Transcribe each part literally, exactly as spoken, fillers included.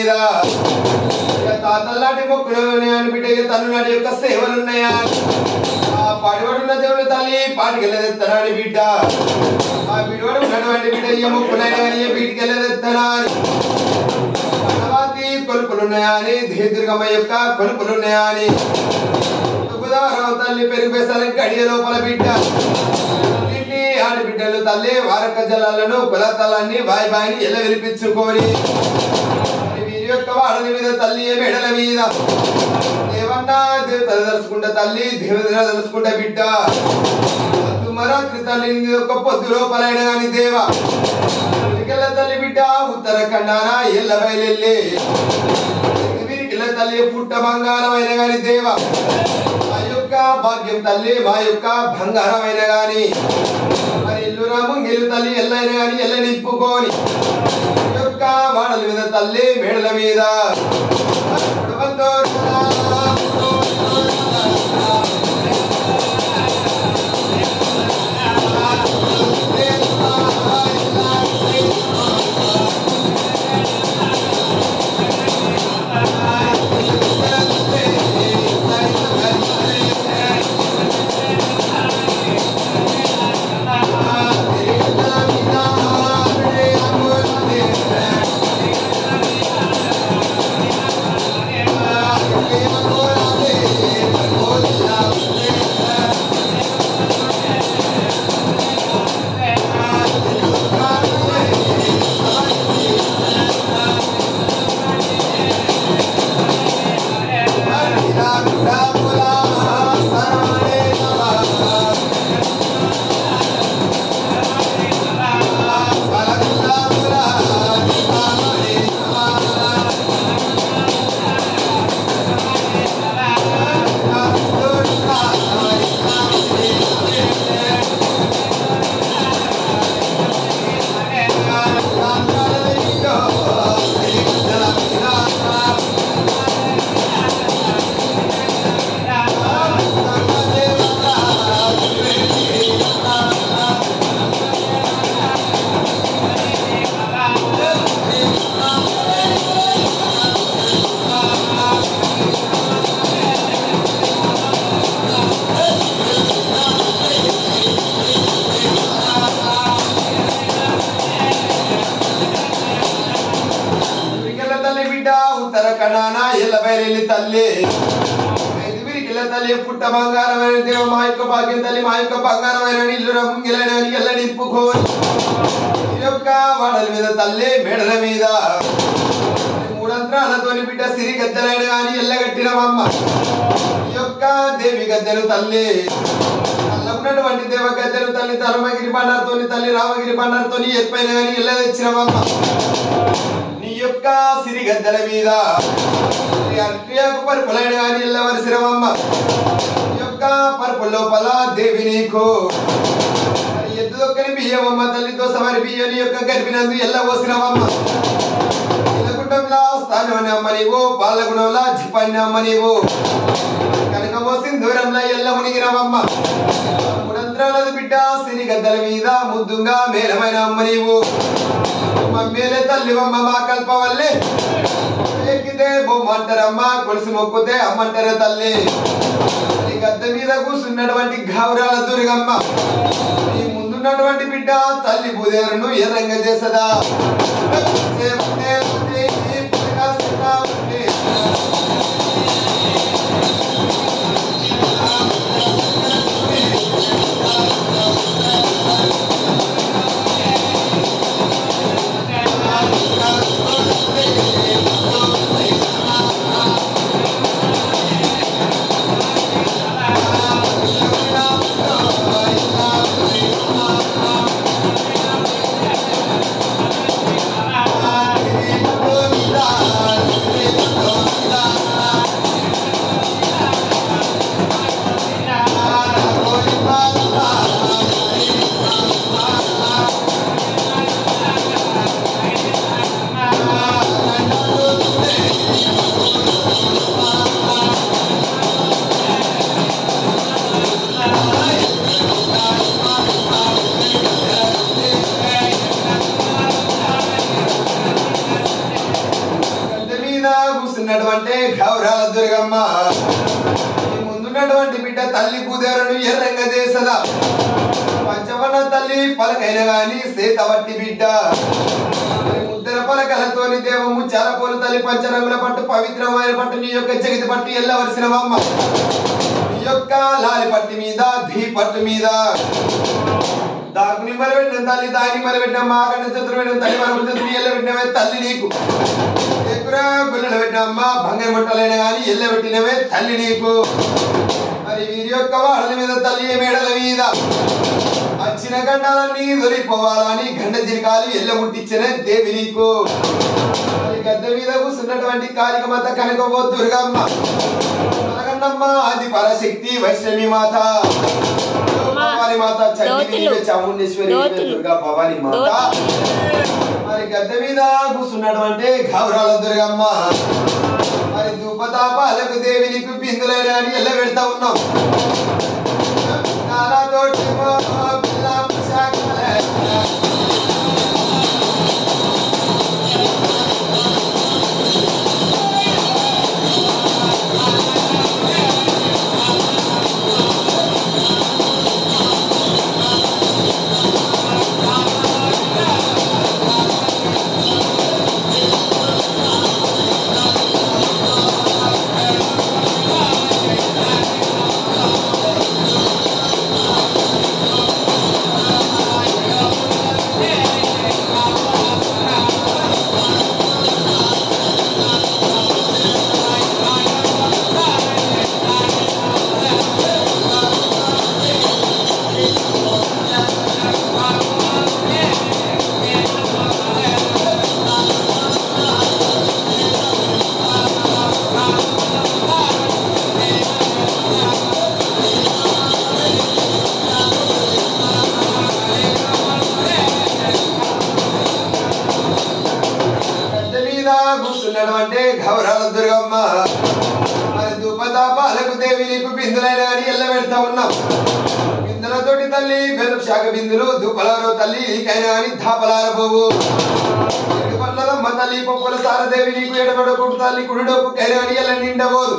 మీద తాతల్లాంటి మొక్కులు ఉన్నాయని బిడ్డ తను నాటి యొక్క సేవలు ఉన్నాయా ఆ పాడివాడున్న దేవుడు తల్లి పాటికెళ్ళదెత్తనాని బిడ్డ ఆ బిడివాడు ఉన్నటువంటి బిడ్డ ఏ మొక్కులైనా కానీ ఏ బీటికెళ్ళదెత్తనా అని పడవాతి కొలుపులున్నాయా అని దుర్గమ్మ యొక్క కొలుపులున్నాయా అని తుగుదారావు తల్లి పెరిగిపేసాలి గడియ లోపల బిడ్డ ఆడబిడ్డలు తల్లి వారక జలాలను కులతలన్నీ బాయ్ బాయిని ఎల్ల విలిపించుకొని వీరి యొక్క వాడల మీద తల్లి మెడల మీద దేవన్నా దేవతలు తలుసుకుంటా తల్లి దేవతలు తలుసుకుంటా బిడ్డ మరాత్రి తల్లి యొక్క పొద్దు లోపలైన గాని దేవ తల్లి బిడ్డ ఉత్తరాఖండాన ఎల్ల బయలెల్లి వీరికిల్ల తల్లి పుట్ట బంగారమైన గాని దేవ మా యొక్క భాగ్యం తల్లి మా యొక్క బంగారమైన గాని మరి ఇల్లు రాము గెలు తల్లి ఎల్లైన గాని ఎల్ల నింపుకొని యొక్క వాడల మీద తల్లి మేడల మీద తల్లి తల్లి పుట్ట బంగారమైన దేవ మా యొక్క భాగ్యం తల్లి మా యొక్క బంగారమైన ఇల్లు రంగిలైన ఎల్ల నింపుకోని యొక్క వాడల మీద తల్లి మెడల మీద మూడంత్రాలతోని బిడ్డ సిరి గద్దెలైన కానీ ఎల్లగట్టినవమ్మ ఈ యొక్క దేవి గద్దెలు తల్లి ఉన్నటువంటి దేవ గద్దెలు తల్లి ధర్మగిరి బండారుతోని తల్లి రామగిరి బండారుతోని ఎత్తుపైన కానీ ఎల్ల తెచ్చినవమ్మ నీ యొక్క సిరి గద్దెల మీద పరుపులైన కానీ ఎల్లవలసినవమ్మ ఈ యొక్క పరుపు లోపల దేవి నీకు ఎద్దు దొక్కని బియ్యమమ్మ తల్లితో సమరి బియ్యని యొక్క గర్భినందు ఎల్ల పోసినవమ్మ స్థానం అమ్మ నీవు పాలగుణంలా జిపాన్ని అమ్మ నీవు కనుక పోసిన దూరంలో ఎల్ల మునిగినవమ్మ మూడంత్రాలది బిడ్డ సిరి గద్దల మీద ముద్దుగా మేలమైన అమ్మ నీవు మేలే తల్లివమ్మ మా కల్ప వల్లే ఎక్కితే బొమ్మంటారమ్మా కొలిసి మొక్కుతే అమ్మంటారే తల్లి నీ గద్దె మీద కూర్చున్నటువంటి గౌరాల దుర్గమ్మ నీ ముందున్నటువంటి బిడ్డ తల్లి భూదేవును ఎర్రంగా చేసదా Thank you. తల్లి కుదేరను ఎర్రంగా చేసదా పంచవన్న తల్లి పలకైన గాని సేతవట్టి బిడ్డ ముద్దర పలకలతోని దేవము చాలపోలు తల్లి పంచరంగుల పట్టు పవిత్రమైన పట్టు నీ యొక్క జగతి పట్టు ఎల్లవలసినవమ్మ నీ యొక్క లాలి పట్టు మీద ధీ పట్టు మీద దాకుని మరబెట్టిన తల్లి దాని మరబెట్టిన మాకన్న చతురు పెట్టిన తల్లి మరబడి చతురు ఎల్ల పెట్టినవే తల్లి నీకు ఎక్కురా గుల్లెలు పెట్టినమ్మ బంగారు మంటలైన గాని ఎల్ల పెట్టినవే తల్లి నీకు మరి వీరి యొక్క వాళ్ళ మీద తల్లి మేడల మీద వచ్చిన గండాలన్నీ దొరికిపోవాలని గండ జిరికాలి ఎల్ల ముట్టించిన దేవి నీకు గద్దె మీద కూర్చున్నటువంటి కాళిక మాత కనకబో దుర్గమ్మ కనకన్నమ్మ ఆది పరాశక్తి వైష్ణవి మాత భవాని మాత చండి చాముండేశ్వరి దుర్గా భవాని మాత మరి గద్దె మీద కూర్చున్నటువంటి గౌరాల దుర్గమ్మ మరి ధూపతాపాలకు దేవి నీకు బిందులైన అని ఎల్ల పెడతా ఉన్నాం నాలతోటి కూర్చున్నటువంటి గౌరాల దుర్గమ్మ మరి ధూపతాపాలకు దేవి నీకు బిందులైన అని ఎల్ల పెడతా ఉన్నాం బిందులతోటి తల్లి బెల్లం శాఖ బిందులు ధూపలారో తల్లి నీకైనా అని ధాపలార పోవు పట్లదమ్మ తల్లి పొప్పుల సారదేవి నీకు ఎడబడకూడు తల్లి కుడిడొప్పు కైనా అని ఎల్ల నిండబోదు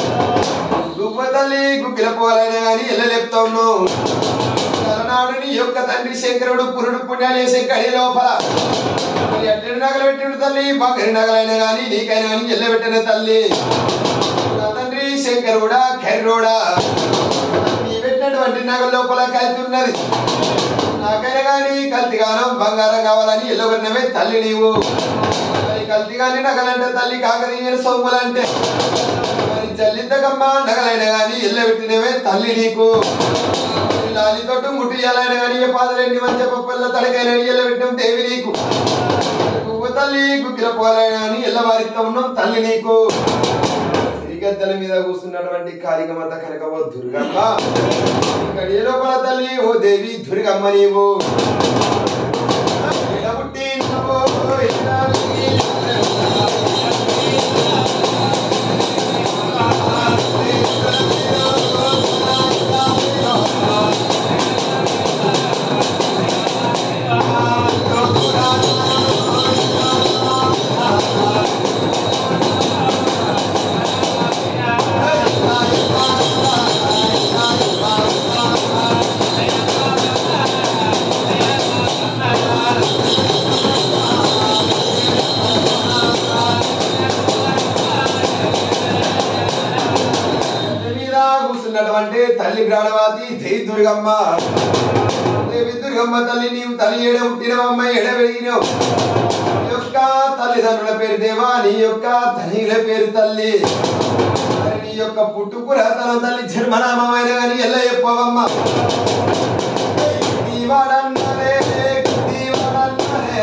ధూప తల్లి గుగ్గిల పోలైనా అని ఎల్ల లేపుతా ఉన్నావు తలనాడు నీ యొక్క తండ్రి శంకరుడు పురుడు పుణ్యాలు వేసే కడి లోపల ఎట్టడి నగలు పెట్టిన తల్లి బంగారి నగలైనా గాని నీకైనా కానీ ఎల్ల పెట్టిన తల్లి నా తండ్రి శంకరుడా ఖైరోడా నీ పెట్టినటువంటి నగల లోపల కల్తీ ఉన్నది నాకైనా గాని కల్తీగానం బంగారం కావాలని ఎల్ల పెట్టినవే తల్లి నీవు మరి కల్తీగాని నగలంటే తల్లి కాకతీయని సొమ్ములంటే మరి జల్లిద్దకమ్మ నగలైనా గాని ఎల్ల పెట్టినవే తల్లి నీకు లాలితోటి ముట్టియాలైనా కానీ ఏ పాదలేండి మంచి పప్పల్ల తలకైనా ఎల్ల పెట్టిన దేవి నీకు తల్లి గుగ్గిల పోలైనా అని ఎల్ల వారితో ఉన్నాం తల్లి నీకు శ్రీగద్దెల మీద కూర్చున్నటువంటి కాళికమాత కనకబో దుర్గమ్మ గడియ లోపల తల్లి ఓ దేవి దుర్గమ్మ నీవు తల్లి ప్రాణవాతి జై దుర్గమ్మ దేవి దుర్గమ్మ తల్లి నీవు తల్లి ఏడ పుట్టినవమ్మ ఎడ వెలిగినవు నీ యొక్క తల్లిదండ్రుల పేరు దేవా నీ యొక్క తల్లిల పేరు తల్లి నీ యొక్క పుట్టుకురతన తల్లి జన్మనామైన కానీ ఎలా చెప్పవమ్మ దీవాడన్నరే దీవాడన్నరే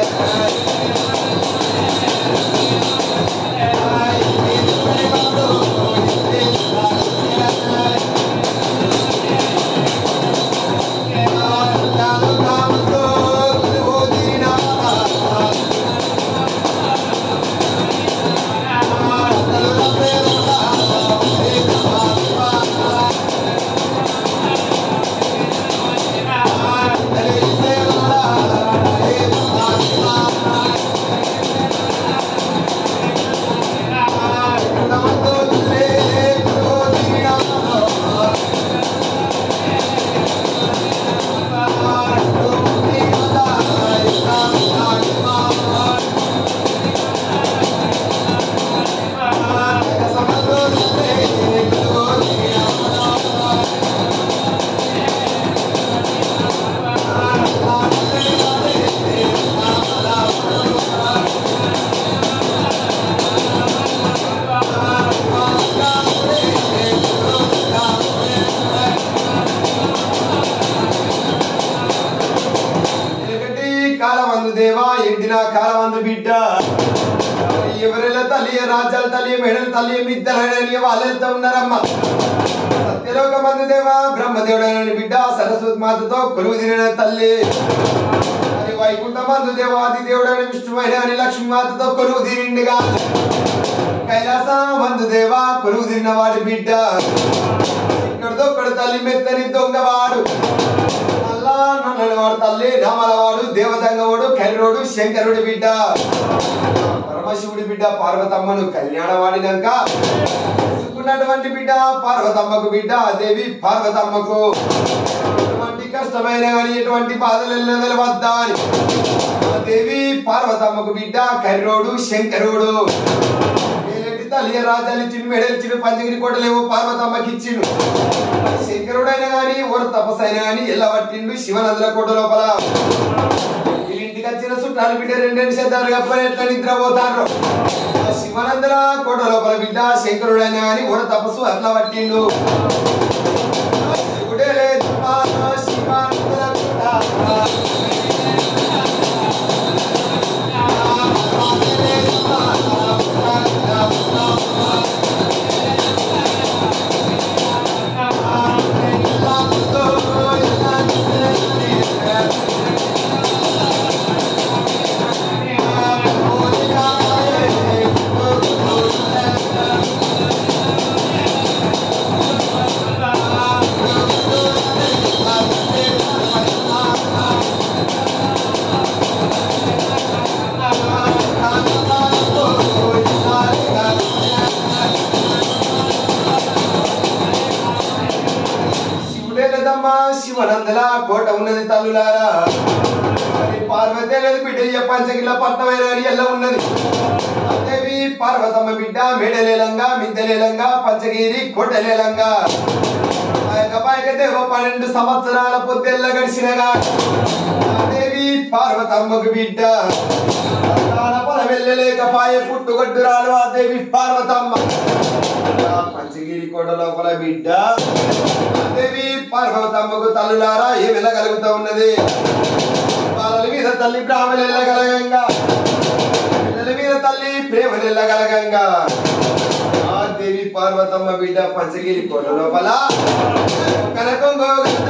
Hey! మందు దేవా ఎండిన కాలమందు బిడ్డ ఎవరెళ్ళ తల్లి రాజ్యాల తల్లి మెడల తల్లి మిద్దలని వాళ్ళతో ఉన్నారమ్మ సత్యలోక మందు దేవా బ్రహ్మదేవుడైన బిడ్డ సరస్వతి మాతతో కొలువు తిరిగిన తల్లి వైకుంఠ మందు దేవాది దేవుడైన విష్ణువైన అని లక్ష్మీ మాతతో కొలువు తిరిండిగా కైలాస మందు దేవా కొలువు తిరిగిన వాడి బిడ్డ ఇక్కడితో ఇక్కడ తల్లి మెత్తని దొంగవాడు అల్లా నల్లవాడు తల్లి రామలవాడు దేవతంగవాడు కైరోడు శంకరుడి బిడ్డ పరమశివుడి బిడ్డ పార్వతమ్మను కళ్యాణవాడినాక ఉన్నటువంటి బిడ్డ పార్వతమ్మకు బిడ్డ దేవి పార్వతమ్మకు ఎటువంటి కష్టమైన కానీ ఎటువంటి బాధలు నిలవద్దా అని దేవి పార్వతమ్మకు బిడ్డ కర్రోడు శంకరుడు తల్లి రాజాలు ఇచ్చిండు మెడలు ఇచ్చిండు పంచగిరి కోటలేమో పార్వతమ్మకి ఇచ్చిండు శంకరుడైనా గాని ఓర తపస్సైనా గాని ఎలా పట్టిండు శివనందుల కోట లోపల ఇంటికి వచ్చిన చుట్టాలు బిడ్డ రెండెండు శతాలు కప్పని ఎట్లా నిద్రపోతారు శివనందుల కోట లోపల బిడ్డ శంకరుడైనా గాని ఓర తపస్సు అట్లా పట్టిండు శివనందల కోట ఉన్నది తల్లులారా పార్వతి లేదు బిడ్డ పంచగిల పట్టమైన ఎలా ఉన్నది దేవి పార్వతమ్మ బిడ్డ మేడలేలంగా మిద్దెలేలంగా పంచగిరి కోటలేలంగా దేవ పన్నెండు సంవత్సరాల పొద్దెల్ల గడిచినగా దేవి పార్వతమ్మకు బిడ్డ పద వెళ్ళలేకపాయ పుట్టుగడ్డురాలు ఆ దేవి పార్వతమ్మ పంచగిరి కోట లోపల బిడ్డ దేవి పార్వతమ్మకు తల్లులారా ఏం వెళ్ళగలుగుతా ఉన్నది వాళ్ళ మీద తల్లి బ్రాహ్మణులు వెళ్ళగలగంగా పిల్లల మీద తల్లి ప్రేమలు వెళ్ళగలగంగా ఆ దేవి పార్వతమ్మ బిడ్డ పంచగిరి కోట లోపల కనకొంగో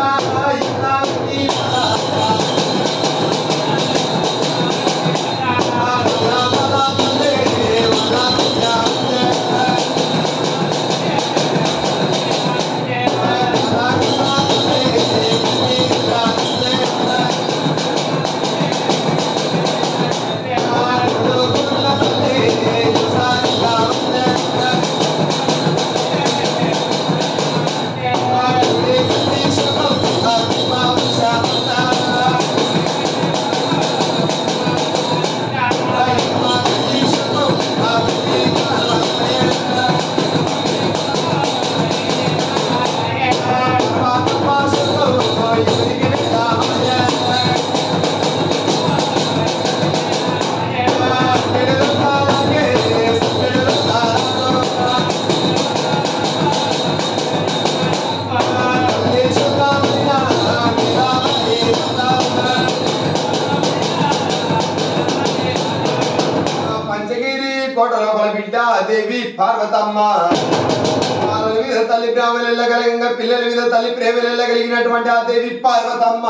దేవి పార్వతమ్మ వాళ్ళ మీద తల్లి ప్రేమలు వెళ్ళగలిగంగా పిల్లల మీద తల్లి ప్రేమలు వెళ్ళగలిగినటువంటి ఆ దేవి పార్వతమ్మ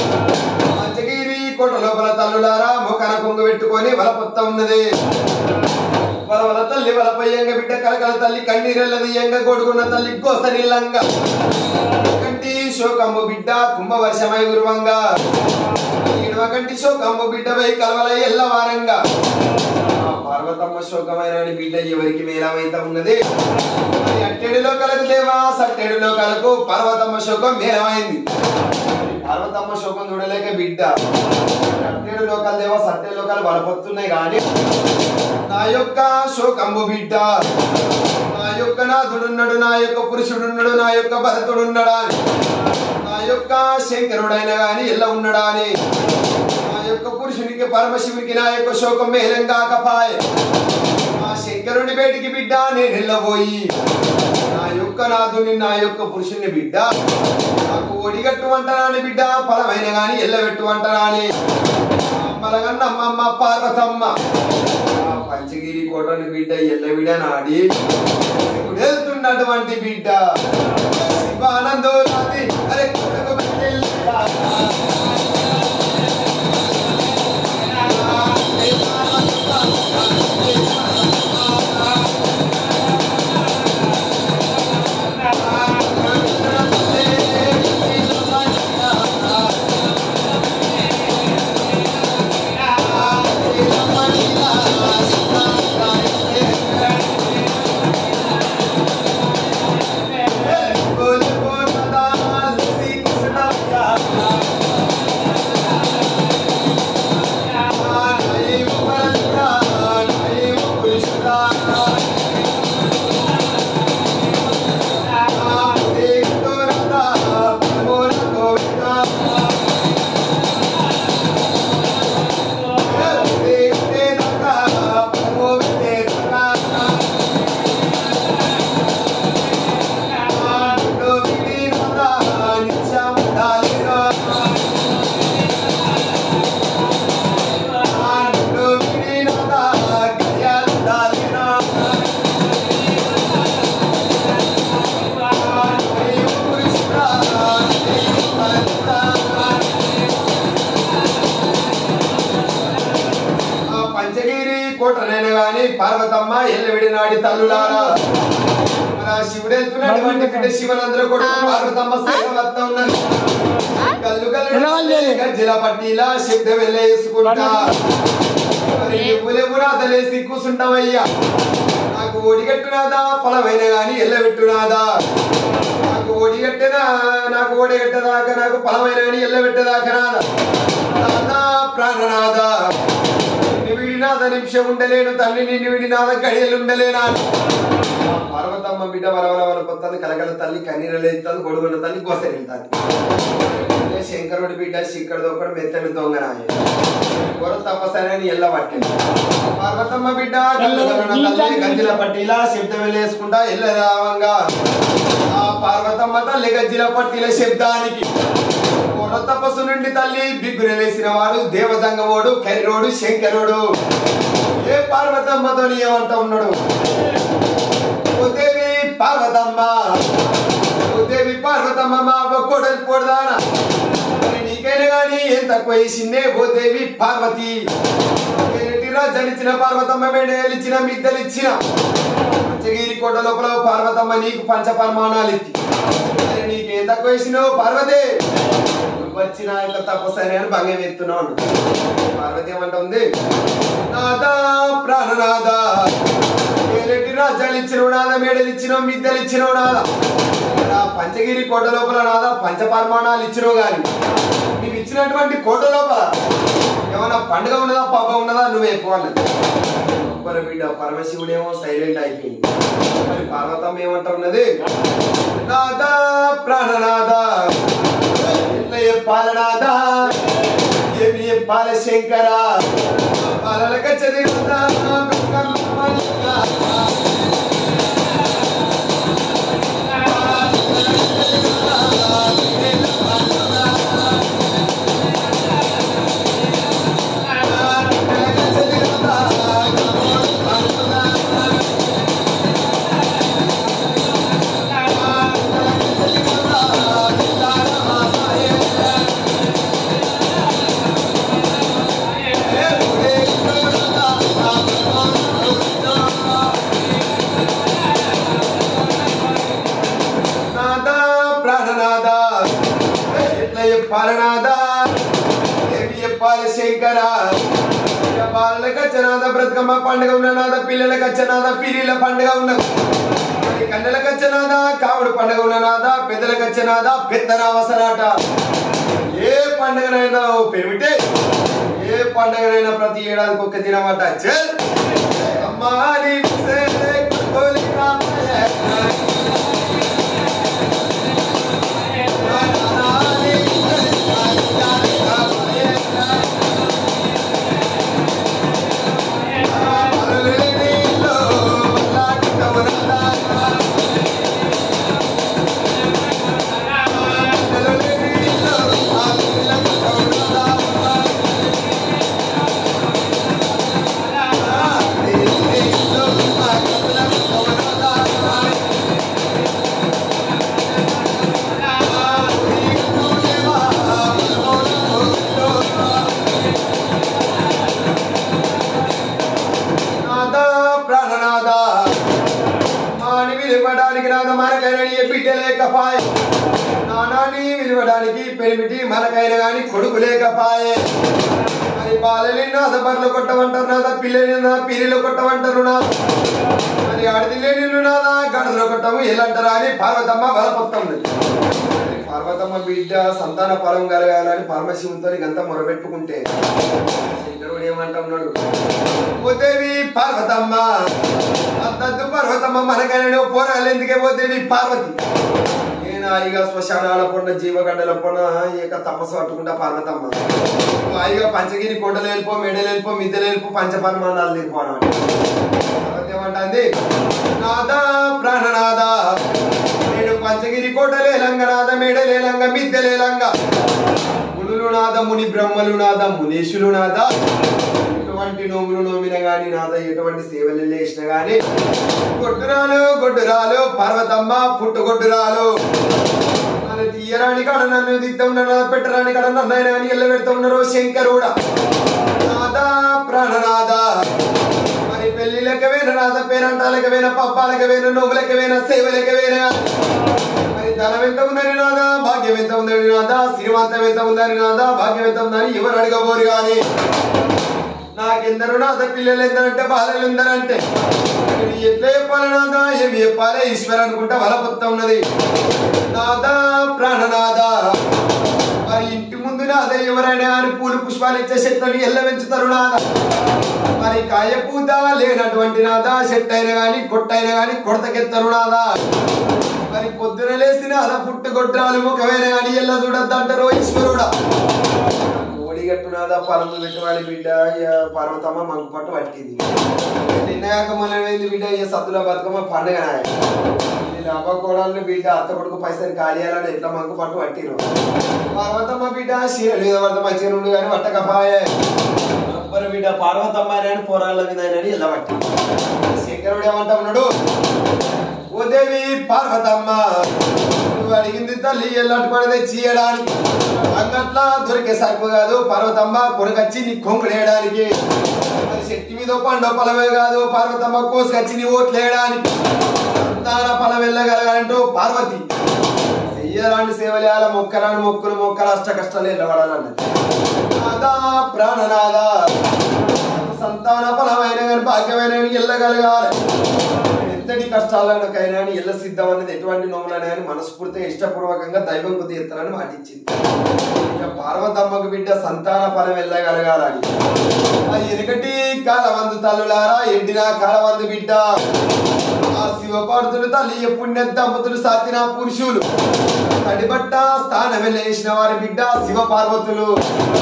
పంచగిరి కోట లోపల తల్లులారా మొక్కన కొంగు పెట్టుకొని వలపొత్త ఉన్నది వల వల తల్లి వలపయ్యంగా బిడ్డ కలకల తల్లి కన్నీరెల్లది ఎంగ కొడుకున్న తల్లి కోసనిల్లంగా కంటి శోకమ్మ బిడ్డ కుంభవర్షమై గురువంగా ఇడవ కంటి శోకమ్మ బిడ్డ వై కలవల ఎల్లవారంగా పార్వతమ్మ శోకమైన బిడ్డ ఎవరికి మేలమైతే ఉన్నది అట్టేడు లోకాలకు దేవా సట్టేడు లోకాలకు పార్వతమ్మ శోకం మేలమైంది పార్వతమ్మ శోకం చూడలేక బిడ్డ అట్టేడు లోకాల దేవా సట్టేడు లోకాలు బలపడుతున్నాయి కానీ నా యొక్క శోకమ్ము బిడ్డ నా యొక్క నాథుడున్నాడు నా యొక్క పురుషుడున్నాడు నా యొక్క భరతుడున్నాడా నా యొక్క శంకరుడైనా గాని ఎలా ఉన్నాడా అని యొక్క పురుషునికి పరమశివునికి నా యొక్క శోకం మేలం కాకపాయే ఆ శంకరుని బయటికి బిడ్డ నేను వెళ్ళబోయి నా యొక్క నాథుని నా యొక్క పురుషుని బిడ్డ నాకు ఒడిగట్టు అంటారాని బిడ్డ ఫలమైన గాని ఎల్లబెట్టు అంటారాని బలగన్నమ్మ పార్వతమ్మ పంచగిరి కోటని బిడ్డ ఎల్లవిడ నాడి వెళ్తున్నటువంటి బిడ్డ శివానందో నాది అరే పార్వతమ్మ ఎల్లవిడి నాడి తల్లులారా మన శివుడు వెళ్తున్నటువంటి బిడ్డ శివనందుల కొడుకు పార్వతమ్మ సేవత్త ఉన్నారు కళ్ళు కళ్ళు గజ్జల పట్టిలా శబ్ద వెళ్ళేసుకుంటా మరి ఎవ్వులెవ్వురా అదలేసి కూసుంటామయ్యా నాకు ఓడిగట్టునాదా ఫలమైన గాని ఎల్లబెట్టునాదా నాకు ఓడిగట్టేదా నాకు ఓడిగట్టదాకా నాకు ఫలమైన గాని ఎల్లబెట్టదాకా నాదా నాదా ప్రాణనాదా విడినాథ నిమిషం ఉండలేను తల్లి నిన్ను విడినాథ గడియలు ఉండలేనా పార్వతమ్మ బిడ్డ వరవల వర పొత్తాను కలగల తల్లి కన్నీరలేస్తాను గొడుగున్న తల్లి కోసెళ్తాను శంకరుడి బిడ్డ శిక్కడు దొక్కడు మెత్తడి దొంగనాయ గొర తపసని ఎల్ల పట్టింది పార్వతమ్మ బిడ్డ తల్లి గజ్జిల పట్టిలా శబ్దం వెళ్ళేసుకుంటా ఎల్లదావంగా ఆ పార్వతమ్మ తల్లి గజ్జిల పట్టిల శబ్దానికి తపస్సు నుండి తల్లి బిగ్గురెలేసిన వాడు దేవదంగమోడు కరిరోడు శంకరుడు ఏ పార్వతమ్మతో ఏమంటా ఉన్నాడు ఓదేవి పార్వతమ్మ ఓదేవి పార్వతమ్మ మా కొడలు పొడదానా నీకైనా గాని ఏం తక్కువ వేసిందే ఓదేవి పార్వతి జనిచ్చిన పార్వతమ్మ మేడలిచ్చిన మిద్దలిచ్చిన పంచగిరి కోట లోపల పార్వతమ్మ నీకు పంచ పరిమాణాలు ఇచ్చి నీకేం తక్కువ వేసినావు పార్వతి వచ్చిన ఇట్లా తపస్సరి అని భంగం ఎత్తున్నాడు పార్వతి ఏమంటుంది నాదా ప్రాణనాదా ఏలెట్టి రాజ్యాలు ఇచ్చినవు నాదా మేడలు ఇచ్చినావు మిద్దలు ఇచ్చినావు నాదా పంచగిరి కోట లోపల నాదా పంచ పరిమాణాలు ఇచ్చినావు గాని నీకు ఇచ్చినటువంటి కోట లోపల ఏమన్నా పండుగ ఉన్నదా పబ్బ ఉన్నదా నువ్వు ఎక్కువ అన్నది బిడ్డ పరమశివుడేమో సైలెంట్ అయిపోయింది మరి పార్వతమ్మ ఏమంటా ఉన్నది నాదా ప్రాణనాదా పాలనాదా ఏమి పాల శంకర పాలక చదివినా పాలనాదా ఏమి చెప్పాలి శంకర బాలలకు వచ్చనాద బ్రతుకమ్మ పండుగ ఉన్ననాద పిల్లలకు వచ్చనాద పీరీల పండుగ ఉన్నది కన్నెలకు వచ్చనాద కావుడు పండుగ ఉన్ననాద పెద్దలకు వచ్చనాద పెద్దనావసరాట ఏ పండుగనైనా పెరిమిటే ఏ పండుగనైనా ప్రతి ఏడాదికి ఒక్క దినమాట చల్ అమ్మాని కొడుకే లేకపాయే నానాని విలువడానికి పెరిమిటి మనకైనా గాని కొడుకు లేకపాయే మరి బాలలి నాద బర్లు కొట్టమంటారు నాదా పిల్లలు నా పిరిలు కొట్టమంటారు నా మరి ఆడదిలే నిన్ను నాదా గడదలు కొట్టము ఎల్లంటారా అని పార్వతమ్మ బలపొత్తుంది పార్వతమ్మ బిడ్డ సంతాన ఫలం కలగాలని పరమశివునితో గంత మొరబెట్టుకుంటే శంకరుడు ఏమంటున్నాడు పోతేవి పార్వతమ్మ అద్దద్దు పార్వతమ్మ మనకైనా పోరాలు ఎందుకే పోతేవి పార్వతి నేను హాయిగా శ్మశానాల పొన్న జీవగడ్డల పొన్న ఏక తపస్సు పట్టుకుంటా పార్వతమ్మ హాయిగా పంచగిరి కొండలు వెళ్ళిపో మెడలు వెళ్ళిపో మిద్దెలు వెళ్ళిపో పంచపరమాణాలు వెళ్ళిపోవడం పార్వతి ఏమంటుంది నాదా ప్రాణనాథ నేను పంచగిరి కోటలేలంగ నాద మేడలేలంగ మిద్దెలేలంగ మునులు నాద ముని బ్రహ్మలు నాద మునీషులు నాద ఎటువంటి నోములు నోమిన గాని నాద ఎటువంటి సేవలు లేచిన గాని గొడ్డురాలు గొడ్డురాలు పార్వతమ్మ పుట్టు గొడ్డురాలు నన్ను తీయరాని కాడ నన్ను దిక్తా ఉన్నారు పెట్టరాని కాడ నన్ను ఆయన అని ఎల్ల పెడతా ఉన్నారు శంకరుడా నాద ప్రాణనాథ మరి పెళ్లిలకి వేన నాద పేరంటాలకి వేన పబ్బాలకి వేన నోములకి వేన సేవలకి వేన మరి ధనం ఎంత ఉందని నాదా భాగ్యం ఎంత ఉందని నాదా శ్రీమంతం ఎంత ఉందని నాదా భాగ్యం ఎంత ఉందని ఎవరు అడగబోరు గాని నాకెందరు నాద పిల్లలు ఎందరంటే బాలలు ఎందరంటే ఎట్లా చెప్పాలి నాదా ఏమి చెప్పాలి ఈశ్వర్ అనుకుంటా వలపొత్త ఉన్నది నాదా ప్రాణనాథ మరి ఇంటి ముందు నాద ఎవరైనా అని పూలు పుష్పాలు ఇచ్చే చెట్లను ఎల్ల పెంచుతారు నాద మరి కాయ పూత లేనటువంటి నాదా చెట్టు అయినా గాని కొట్టైనా గాని కొడతకెత్తరు నాదా మరి పొద్దున లేసిన అలా పుట్టు కొట్టాలి ముఖమైన కానీ ఎల్ల చూడద్దు అంటారు ఈశ్వరుడా ఓడిగట్టునాదా పరము పెట్టువాలి బిడ్డ పర్వతమ్మ మంకు పట్టు పట్టింది నిన్నగాక మనమైంది బిడ్డ ఇక సద్దుల బతుకమ్మ పండుగ నేను అవ్వ కోడలు బిడ్డ అత్త కొడుకు పైసలు కాలియాలని ఎట్లా మంకు పట్టు పట్టిరు పర్వతమ్మ బిడ్డ చీరలు మీద పడతా మంచిగా నుండి కానీ పట్టకపాయే అబ్బరు బిడ్డ పార్వతమ్మ అని పోరాళ్ళ మీద అని ఎలా పట్టి శంకరుడు ఏమంటా ఉన్నాడు ఓ దేవి పార్వతమ్మ నువ్వు అడిగింది తల్లి ఎల్లాంటి పడితే చీయడానికి అంగట్లా దొరికే సరుకు కాదు పార్వతమ్మ కొడుకొచ్చి నీ కొంగులు వేయడానికి శక్తి మీద పండో పొలమే కాదు పార్వతమ్మ కోసుకొచ్చి నీ ఓట్లు వేయడానికి సంతాన ఫలం వెళ్ళగలగంటూ పార్వతి చెయ్యరాని సేవలేయాల మొక్కరాని మొక్కులు మొక్కలు అష్ట కష్టాలు వెళ్ళబడాలన్నది నాదా ప్రాణనాథ సంతాన ఫలమైన కానీ భాగ్యమైన వెళ్ళగలగాలి ఎంతటి కష్టాలకైనా ఎల్ల సిద్ధం అనేది ఎటువంటి నోములైనా కానీ మనస్ఫూర్తిగా ఇష్టపూర్వకంగా దైవం కొద్ది ఎత్తాలని మాటిచ్చింది పార్వతమ్మకు బిడ్డ సంతాన ఫలం వెళ్ళగలగాలని ఎనకటి కాలవందు తల్లులారా ఎండిన కాలవందు బిడ్డ ఆ శివపార్వతులు తల్లి పుణ్య దంపతులు సాతిన పురుషులు తడిబట్ట స్థానం వెళ్ళేసిన వారి బిడ్డ శివ పార్వతులు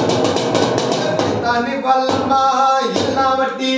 దాని వల్ల ఇలా బట్టి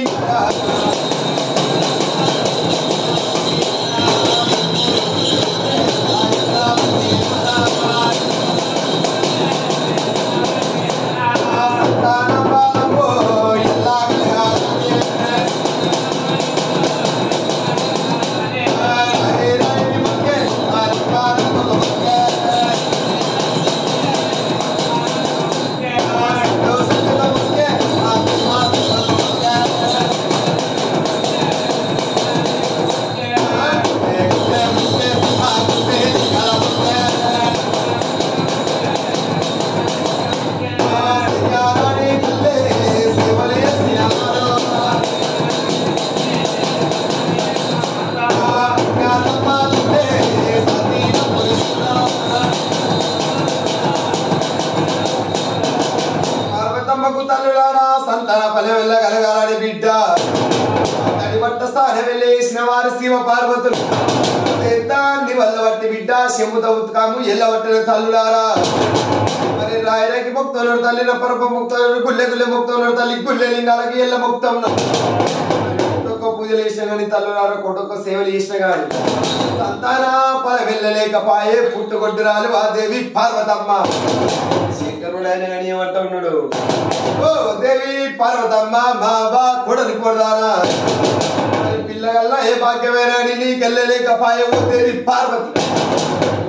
సంతాన ఫలం వెళ్ళగలగాలని బిడ్డ తడిబట్ట స్థానం వెళ్ళేసిన వారు శివ పార్వతులు దాన్ని వల్ల బట్టి బిడ్డ శంభుత ఉత్కాము ఎల్లబట్టిన తల్లులారా మరి రాయరాకి ముక్తోడు తల్లి నప్పరప ముక్తోడు గుల్లె గుల్లె ముక్తోడు తల్లి గుల్లె లింగాలకి ఎల్ల ముక్తం కొట్టొక్క పూజలు చేసిన కానీ తల్లులారా కొట్టొక్క సేవలు చేసిన కానీ సంతాన ఫలం వెళ్ళలేకపాయే పుట్టుకొడ్డురాలు ఆ దేవి పార్వతమ్మ శంకరుడు ఆయన కానీ ఏమంటా ఉన్నాడు ఓ దేవి పార్వతమ్మ మావా కొడలి కొడదానా పిల్లగల్లా ఏ భాగ్యమైన నీకెళ్ళలేకపాయే ఓ దేవి పార్వతి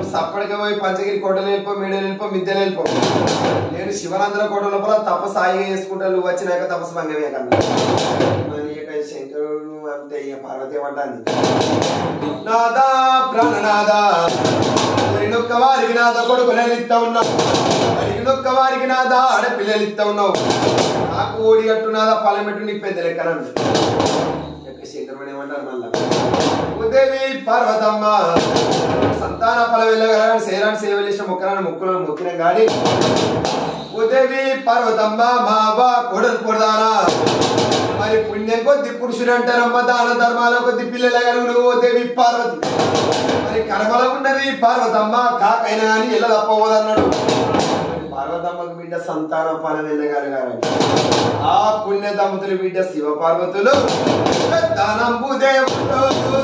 సప్పటికి పోయి పంచగిరి కోటలు వెళ్ళిపో మేడలు వెళ్ళిపో మిద్దెలు వెళ్ళిపో నేను శివనందర కోట లోపల తపస్సు హాయిగా చేసుకుంటా నువ్వు వచ్చినాక తపస్సు భంగమే కన్నా శంకరుడు అంటే ఇక పార్వతి ఏమంటాను నాదా ప్రాణనాదా నొక్క వారికి నాదా కొడుకులు ఇస్తా ఉన్నావు నొక్క వారికి నాదా ఆడపిల్లలు ఇస్తా ఉన్నావు నాకు ఓడిగట్టు నాదా పాలమెట్టు నీకు పెద్ద లెక్కనండి శంకరుడు ఏమంటారు మళ్ళా ఉదేవి పార్వతమ్మ సంతాన ఫల వెళ్ళగాని సేరాన్ని సేవలు చేసిన మొక్కరాని మొక్కులను మొక్కిన గాడి ఉదేవి పార్వతమ్మ మావా కొడలు కొడదానా మరి పుణ్యం కొద్ది పురుషుడు అంటారమ్మ దాన ధర్మాల కొద్ది పిల్లలగా నువ్వు ఉదేవి పార్వతి మరి కర్మల ఉన్నది పార్వతమ్మ కాకైనా అని ఎలా తప్పవద్దన్నాడు పార్వతమ్మకు బిడ్డ సంతాన ఫలం వెళ్ళగలిగారు ఆ పుణ్య దంపతులు బిడ్డ శివ పార్వతులు దానంబు దేవుడు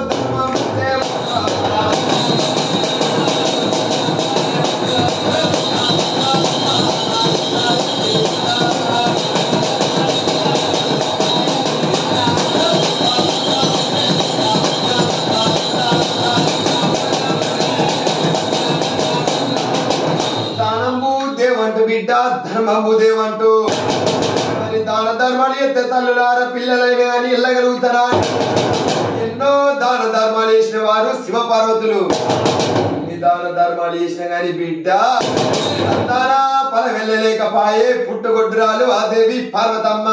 బిడ్డ ధర్మము దేవంటూ మరి దాన ధర్మాలు ఎత్తే తల్లులార పిల్లలైన కానీ వెళ్ళగలుగుతారా ఎన్నో దాన ధర్మాలు చేసిన వారు శివ పార్వతులు ఎన్ని దాన ధర్మాలు చేసిన గాని బిడ్డ సంతాన ఫలం వెళ్ళలేకపాయే పుట్టుగొడ్డురాలు ఆ దేవి పార్వతమ్మ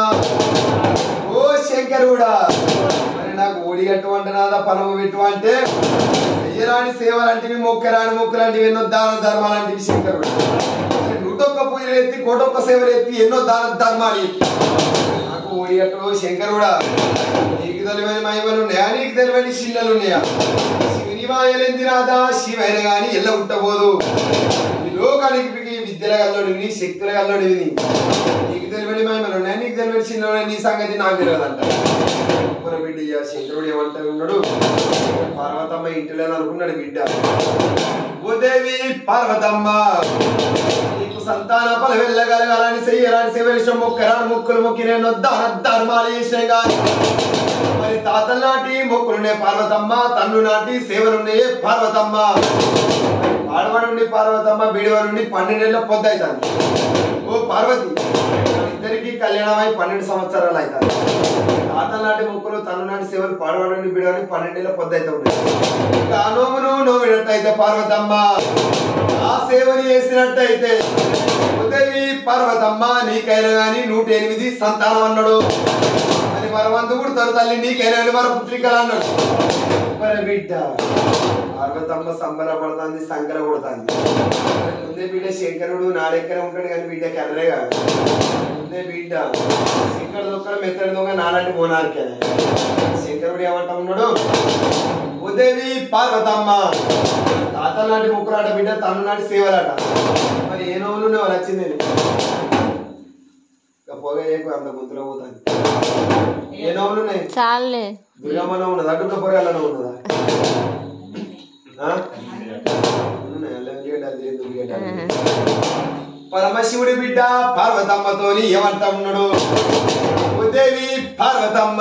ఓ శంకరుడా మరి నాకు ఓడిగట్టు అంటే నాదా ఫలము పెట్టు అంటే చెయ్యరాని సేవలాంటివి మొక్కరాని మొక్కలాంటివి ఎన్నో దాన ధర్మాలంటివి శంకరుడు నూటొక్క పూజలు ఎత్తి కోటొక్క సేవలు ఎత్తి ఎన్నో దాన ధర్మాలు ఎత్తి నాకు ఓడిగట్టు శంకరుడా నీకు తెలివైన మహిమలు ఉన్నాయా నీకు తెలివైన శిల్లలు ఉన్నాయా శివుని మాయలేంది రాదా శివైన గాని ఎల్ల ఉట్టబోదు ఈ లోకానికి విద్యల గల్లోడివి శక్తుల గల్లోడివి నీకు తెలివైన మహిమలు ఉన్నాయా నీకు తెలివైన శిల్లలు నీ సంగతి నాకు తెలియదంట బిడ్డ శంకరుడు ఏమంటా ఉన్నాడు పార్వతమ్మ ఇంటిలో అనుకున్నాడు బిడ్డ ఓ దేవి పార్వతమ్మ నీకు సంతాన ఫల వెళ్ళగలగాలని చెయ్యరాని సేవలు మొక్కరాని మొక్కులు మొక్కి నేను దాన ధర్మాలు చేసినాయి కానీ మరి తాతల నాటి మొక్కులున్నాయి పార్వతమ్మ తన్ను నాటి సేవలున్నాయి పార్వతమ్మ ఆడవ నుండి పార్వతమ్మ బిడవ నుండి పన్నెండేళ్ళ పొద్దు అవుతాను ఓ పార్వతి ఇద్దరికి కళ్యాణమై పన్నెండు సంవత్సరాలు అవుతారు తాతల నాటి మొక్కులు తన్ను నాటి సేవలు పాడవ నుండి బిడవని పన్నెండేళ్ళ పొద్దు అయితే ఉన్నాయి ఇంకా నోమును నోవినట్టయితే పార్వతమ్మ ఆ సేవలు చేసినట్టయితే ఉదవి పార్వతమ్మ నీకైనా గాని నూట ఎనిమిది సంతానం అన్నాడు అని మరమందు పుడతారు తల్లి నీకైనా మర పుత్రికలు అన్నాడు మరి బిడ్డ పార్వతమ్మ సంబరపడుతుంది సంకర కొడుతుంది ముందే బిడ్డ శంకరుడు నా లెక్కనే ఉంటాడు కానీ బిడ్డ కెనరే కాదు ముందే బిడ్డ శంకరుడు దొక్కడ మెత్తడి దొంగ నాలాంటి మోనార్కే శంకరుడు ఏమంటా ఉన్నాడు ఉదేవి పార్వతమ్మ తాత నాటి ముక్కులాట బిడ్డ తను నాటి సేవలాట మరి ఏ నోములు వాళ్ళు వచ్చింది పొగ చేయకు అంత గుంతులో పోతాను ఏ నోములు ఉన్నాయి చాలే దుర్గమ్మలో ఉన్నదా దుర్గ పొరగాలలో ఉన్నదా పరమశివుడి బిడ్డ పార్వతమ్మతోని ఏమంటా ఉన్నాడు ఉదేవి పార్వతమ్మ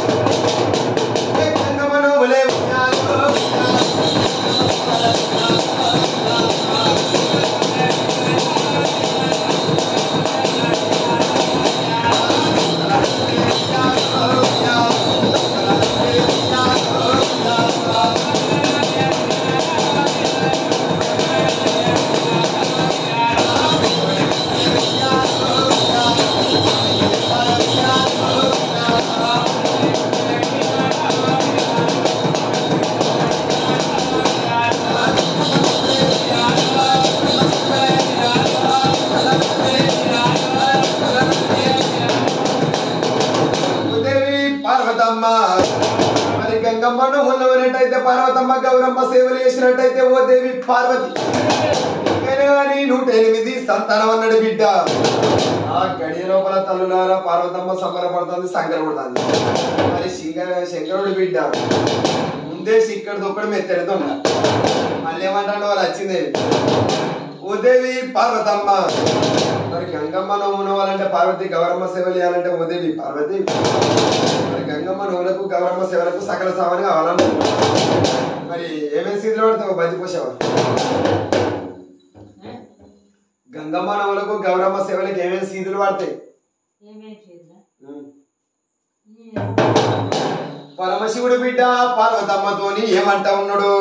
మరి గంగమ్మను ఉన్నవనట్టయితే పార్వతమ్మ గౌరమ్మ సేవలు చేసినట్టయితే ఓ దేవి పార్వతి నూట ఎనిమిది సంతానం అన్నాడు బిడ్డ ఆ గడియ లోపల తల్లులారా పార్వతమ్మ సంబరపడుతుంది సంకరపడుతుంది మరి శంకర శంకరుడు బిడ్డ ముందే ఇక్కడ దొక్కడు మెత్తడితో మళ్ళీ ఏమంటాడు వాళ్ళు వచ్చింది ఓ దేవి పార్వతమ్మ మరి గంగమ్మ నోమున వాళ్ళంటే పార్వతి గౌరమ్మ సేవలు చేయాలంటే ఉదేవి పార్వతి మరి గంగమ్మ నోములకు గౌరమ్మ సేవలకు సకల సామాను కావాలంటే మరి ఏమేమి సీజన్లు పడతావు బంతి పోసేవారు గంగమ్మ నోములకు గౌరమ్మ సేవలకు ఏమేమి సీజన్లు పడతాయి పరమశివుడు బిడ్డ పార్వతమ్మతోని ఏమంటా ఉన్నాడు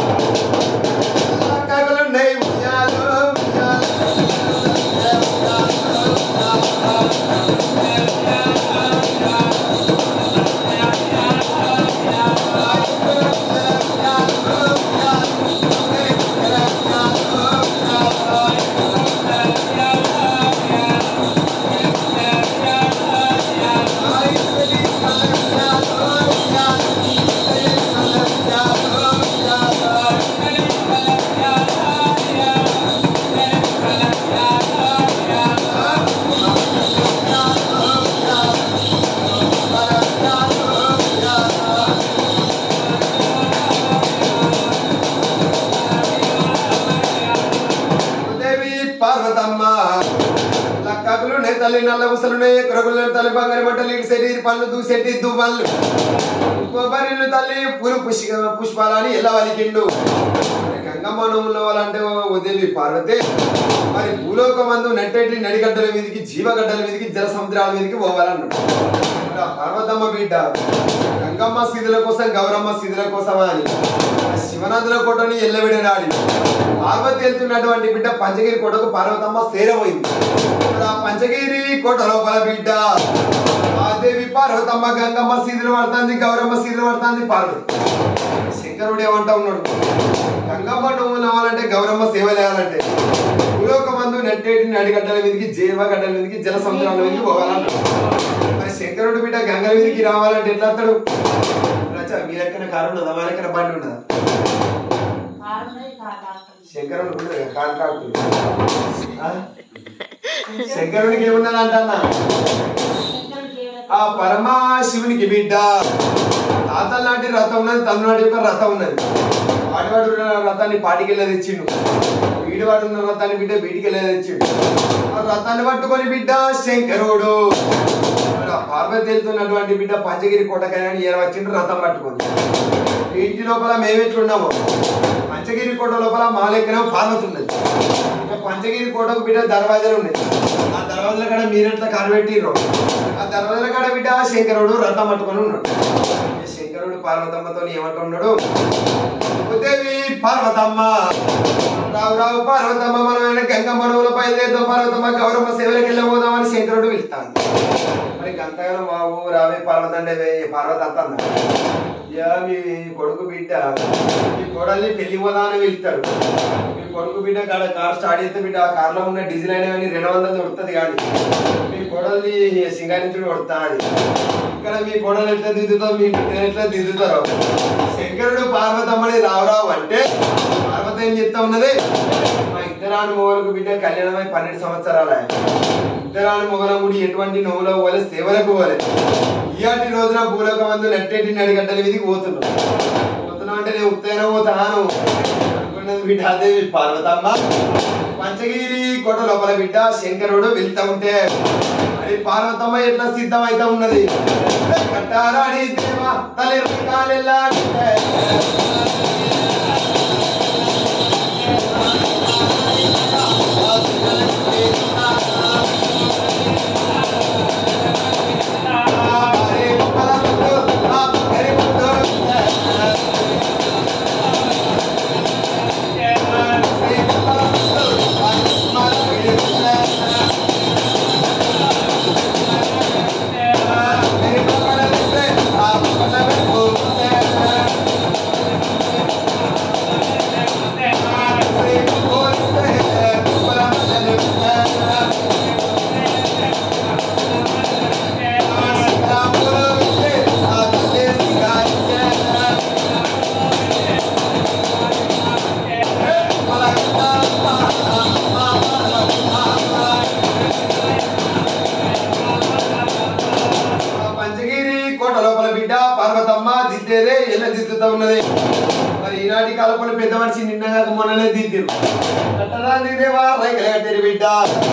తల్లి నల్ల ఉసలున్నాయి కొరగులు తల్లి బంగారు బట్టలు ఇటు పళ్ళు దూసెట్టి దువ్వళ్ళు కొబ్బరిలు తల్లి పూలు పుష్ప పుష్పాలని ఎలా వలికిండు గంగమ్మ నోముల వాళ్ళంటే ఉదేవి పార్వతి మరి భూలోక మందు నట్టేటి నడిగడ్డల మీదకి జీవగడ్డల మీదకి జల సముద్రాల మీదకి పోవాలన్నాడు పార్వతమ్మ బిడ్డ గంగమ్మ సీదుల కోసం గౌరమ్మ సీదుల కోసం అని శివనందుల కోటని ఎల్లవిడనాడి పార్వతి వెళ్తున్నటువంటి బిడ్డ పంచగిరి కోటకు పార్వతమ్మ సేరమైంది ఆ పంచగిరి కోట లోపల బిడ్డ ఆ దేవి పార్వతమ్మ గంగమ్మ సీదులు పడుతుంది గౌరమ్మ సీదులు పడుతుంది పార్వతి శంకరుడు ఏమంటా ఉన్నాడు గంగమ్మ నువ్వు నవ్వాలంటే గౌరమ్మ సేవ లేవాలంటే భూలోక మందు నట్టేటి నడిగడ్డల మీదకి జీవగడ్డల మీదకి జల సముద్రాల మీదకి పోవాలన్నాడు మరి శంకరుడు బిడ్డ గంగల మీదకి రావాలంటే ఎట్లా వస్తాడు మీ ఎక్కడ కారు ఉన్నదా మా ఎక్కడ బండి ఉన్నదా శంకరుడు కాంట్రాక్ట్ శంకరుడికి ఏమున్నదంటన్నా ఆ పరమాశివునికి బిడ్డ తాతల నాటి రథం ఉన్నది తమిళనాడు యొక్క రథం ఉన్నది వాడివాడు రథాన్ని పాటికెళ్ళే తెచ్చిండు వీడివాడు ఉన్న రథాన్ని బిడ్డ వీటికెళ్ళే తెచ్చిండు ఆ రథాన్ని పట్టుకొని బిడ్డ శంకరుడు పార్వతి వెళ్తున్నటువంటి బిడ్డ పంచగిరి కోటకని ఏ వచ్చిండు రథం పట్టుకొని ఇంటి లోపల మేమెట్లున్నాము పంచగిరి కోట లోపల మా లెక్కన పార్వతి ఉన్నది పంచగిరి కోటకు బిడ్డ దర్వాజాలు ఉన్నాయి ఆ దర్వాజల కాడ మీరెట్లా కారబెట్టిర్రు ఆ దర్వాజల కాడ బిడ్డ శంకరుడు రథం పట్టుకొని ఉన్నాడు శంకరుడు పార్వతమ్మతో ఏమంటున్నాడు ఉదేవి పార్వతమ్మ రావు రావు పార్వతమ్మ మనమైన గంగమ్మ నోముల బయలుదేరుతాం పార్వతమ్మ గౌరమ్మ సేవలకు వెళ్ళబోదామని శంకరుడు వెళ్తాను మరి గంతగానో బాబు రావే పార్వత అంటే పార్వత అంత మీ కొడుకు బిడ్డ మీ కోడల్ని పెళ్లి పోదామని వెళ్తాడు మీ కొడుకు బిడ్డ కాడ కార్ స్టార్ట్ చేస్తే బిడ్డ ఆ కార్లో ఉన్న డీజిల్ అయినా కానీ రెండు వందలు దొరుకుతుంది కానీ మీ కోడల్ని సింగారించుడు కొడతాడు ఇక్కడ మీ కోడలు ఎట్లా దిద్దుతావు మీ బిడ్డ ఎట్లా దిద్దుతారో శంకరుడు పార్వతమ్మని రావురావు అంటే పార్వత ఏం చెప్తా ఉన్నది మా ఇద్దరాని మొగలకు బిడ్డ కళ్యాణమై పన్నెండు సంవత్సరాల ఇద్దరాని మొగలం కూడా ఎటువంటి నవ్వులో పోలే సేవలకు పోలే ఇయాటి రోజున భూలోక మందు నెట్టేటి నడిగడ్డల మీదకి పోతున్నావు పోతున్నావు అంటే నేను ఉత్తైనా పోతాను అనుకున్నది బిడ్డ అదే పార్వతమ్మ పంచగిరి కోట లోపల బిడ్డ శంకరుడు వెళ్తా ఉంటే మరి పార్వతమ్మ ఎట్లా సిద్ధం అయితే ఉన్నది కట్టారాడి దేవా తల్లి కాలెల్లా దిద్దుతా ఉన్నది మరి ఈనాటి కాలంలో పెద్ద మనిషి నిన్నగా మొన్ననే దిద్దిరు బిడ్డ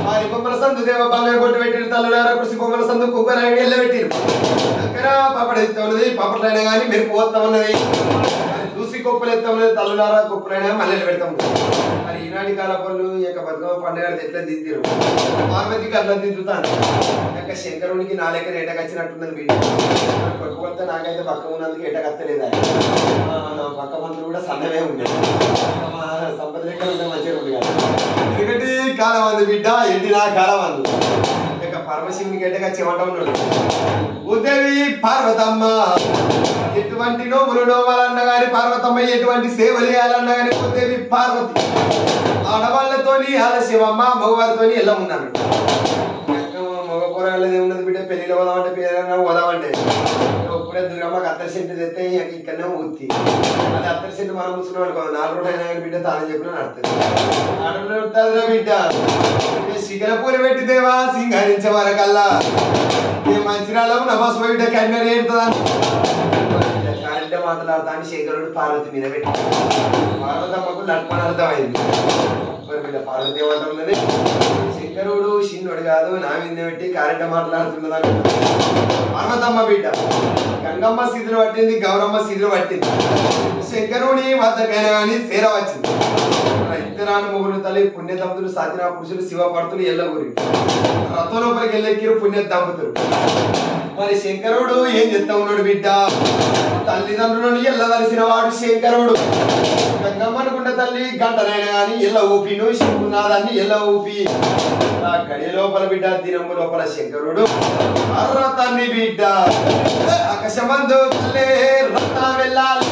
వారి బొమ్మల సందు దేవ బంగారు కొట్టు పెట్టిన తల్లులారా కృషి బొమ్మల సందు కుక్కర ఎల్ల పెట్టిరు దగ్గర పాపడ ఎత్త ఉన్నది పాపట్లైనా కానీ మెరుపు పోతా ఉన్నది దూసి కుప్పలు ఎత్త ఉన్నది తల్లులారా కుప్పలైనా మల్లెలు పెడతాం మరి ఈనాటి కాల పనులు ఈ యొక్క బతుకమ్మ పండుగ ఎట్లా దిద్దిరు పార్వతికి అట్లా దిద్దుతాను ఇంకా శంకరునికి నా లెక్కన ఎటకచ్చినట్టున్నది వీడి కొట్టుకొస్తే నాకైతే పక్క ఉన్నందుకు ఎటకత్తలేదు పక్క మంత్రులు కూడా సన్నమే ఉంది సంపద లెక్కలు ఉంటే మంచిగా ఉంది కదా ఎందుకంటే కాలం అంది బిడ్డ ఎండి నా కాలం అంది ఇక పరమశివునికి ఎటకచ్చేమంట ఉన్నాడు ఉదేవి పార్వతమ్మ ఎటువంటి నోములు నోమాలన్నా కానీ పార్వతమ్మ ఎటువంటి సేవలు చేయాలన్నా కానీ ఉదేవి పార్వతి ఆడవాళ్ళతోని ఆలస్యమమ్మ మగవారితోని ఎలా ఉన్నాను మగ కూరగాయలది ఉన్నది బిడ్డ పెళ్లిలో పోదామంటే పేరైనా పోదామంటే ఇప్పుడే దుర్గమ్మకి అత్తరి సెంటు తెస్తే ఇక్కడనే ఊతి అది అత్తరి సెంటు మనం కూర్చున్న వాళ్ళు నాలుగు రోజులు అయినా కానీ బిడ్డ తాను చెప్పిన నడుతుంది ఆడపిల్ల బిడ్డ శిఖర పూరి పెట్టిదేవా సింగారించే వరకల్లా మంచిరాలో నమాజ్ బిడ్డ కన్ను ఏడుతుందా కరెంటే మాట్లాడతాను శంకరుడు పార్వతి మీద పెట్టి పార్వతమ్మకు లక్ష్మణ అర్థమైంది బిడ్డ పార్వతి ఏమంటున్నది శంకరుడు చిన్నోడు కాదు నా మీద పెట్టి కరెంట్ మాట్లాడుతున్నదని పార్వతమ్మ బిడ్డ గంగమ్మ సీదులు పట్టింది గౌరమ్మ సీదులు పట్టింది శంకరుని వద్దకైనా కానీ సేర వచ్చింది ఇద్దరాను మొగుడు తల్లి పుణ్య దంపతులు సత్యనా పురుషులు శివ పడుతులు ఎల్లగూరి రథం లోపలికి వెళ్ళెక్కిరు పుణ్య దంపతులు మరి శంకరుడు ఏం చెప్తా ఉన్నాడు బిడ్డ తల్లిదండ్రులను ఎల్లవలసిన వాడు శంకరుడు గంగమ్మనుకున్న తల్లి గంటనైనా కానీ ఎల్ల ఊపిను శంకునాదాన్ని ఎల్ల ఊపి ఆ గడి లోపల బిడ్డ దినము లోపల శంకరుడు రథాన్ని బిడ్డ ఆకాశమందు రథం వెళ్ళాలి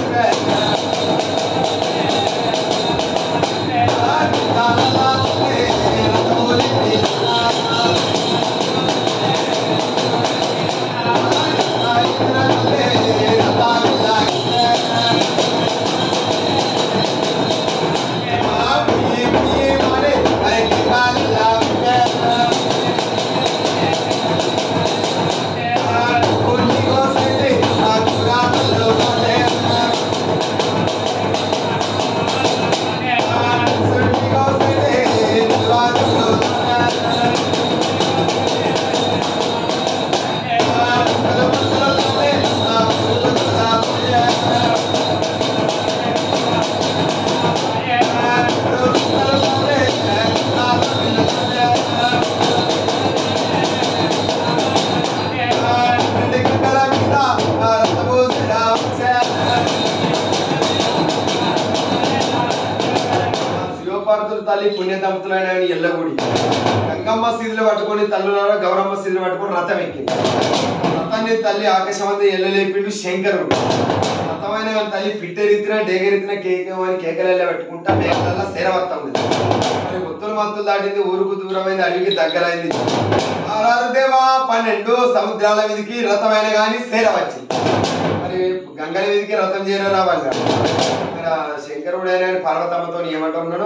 తల్లి పుణ్య దంపతులైన ఎల్లగుడి గంగమ్మ సీదులు పట్టుకొని తల్లులారా గౌరమ్మ సీదులు పట్టుకొని రథం ఎక్కింది రథాన్ని తల్లి ఆకాశమంతా ఎల్లలేపిండు శంకరుడు రథమైన తల్లి పిట్టెరిత్తిన డేగెరిత్తిన కేకమని కేకలెల్ల పెట్టుకుంటా మేకలల్లా సేరవత్తా ఉంది మరి ముత్తులు మత్తులు దాటింది ఊరుకు దూరమైంది అడవికి దగ్గరైంది ఆరారు దేవా పన్నెండు సముద్రాల మీదకి రథమైన గాని సేర వచ్చింది మరి గంగల మీదకి రథం చేర రావంగా శంకరుడైన పార్వతమ్మతో ఏమంటున్నాడు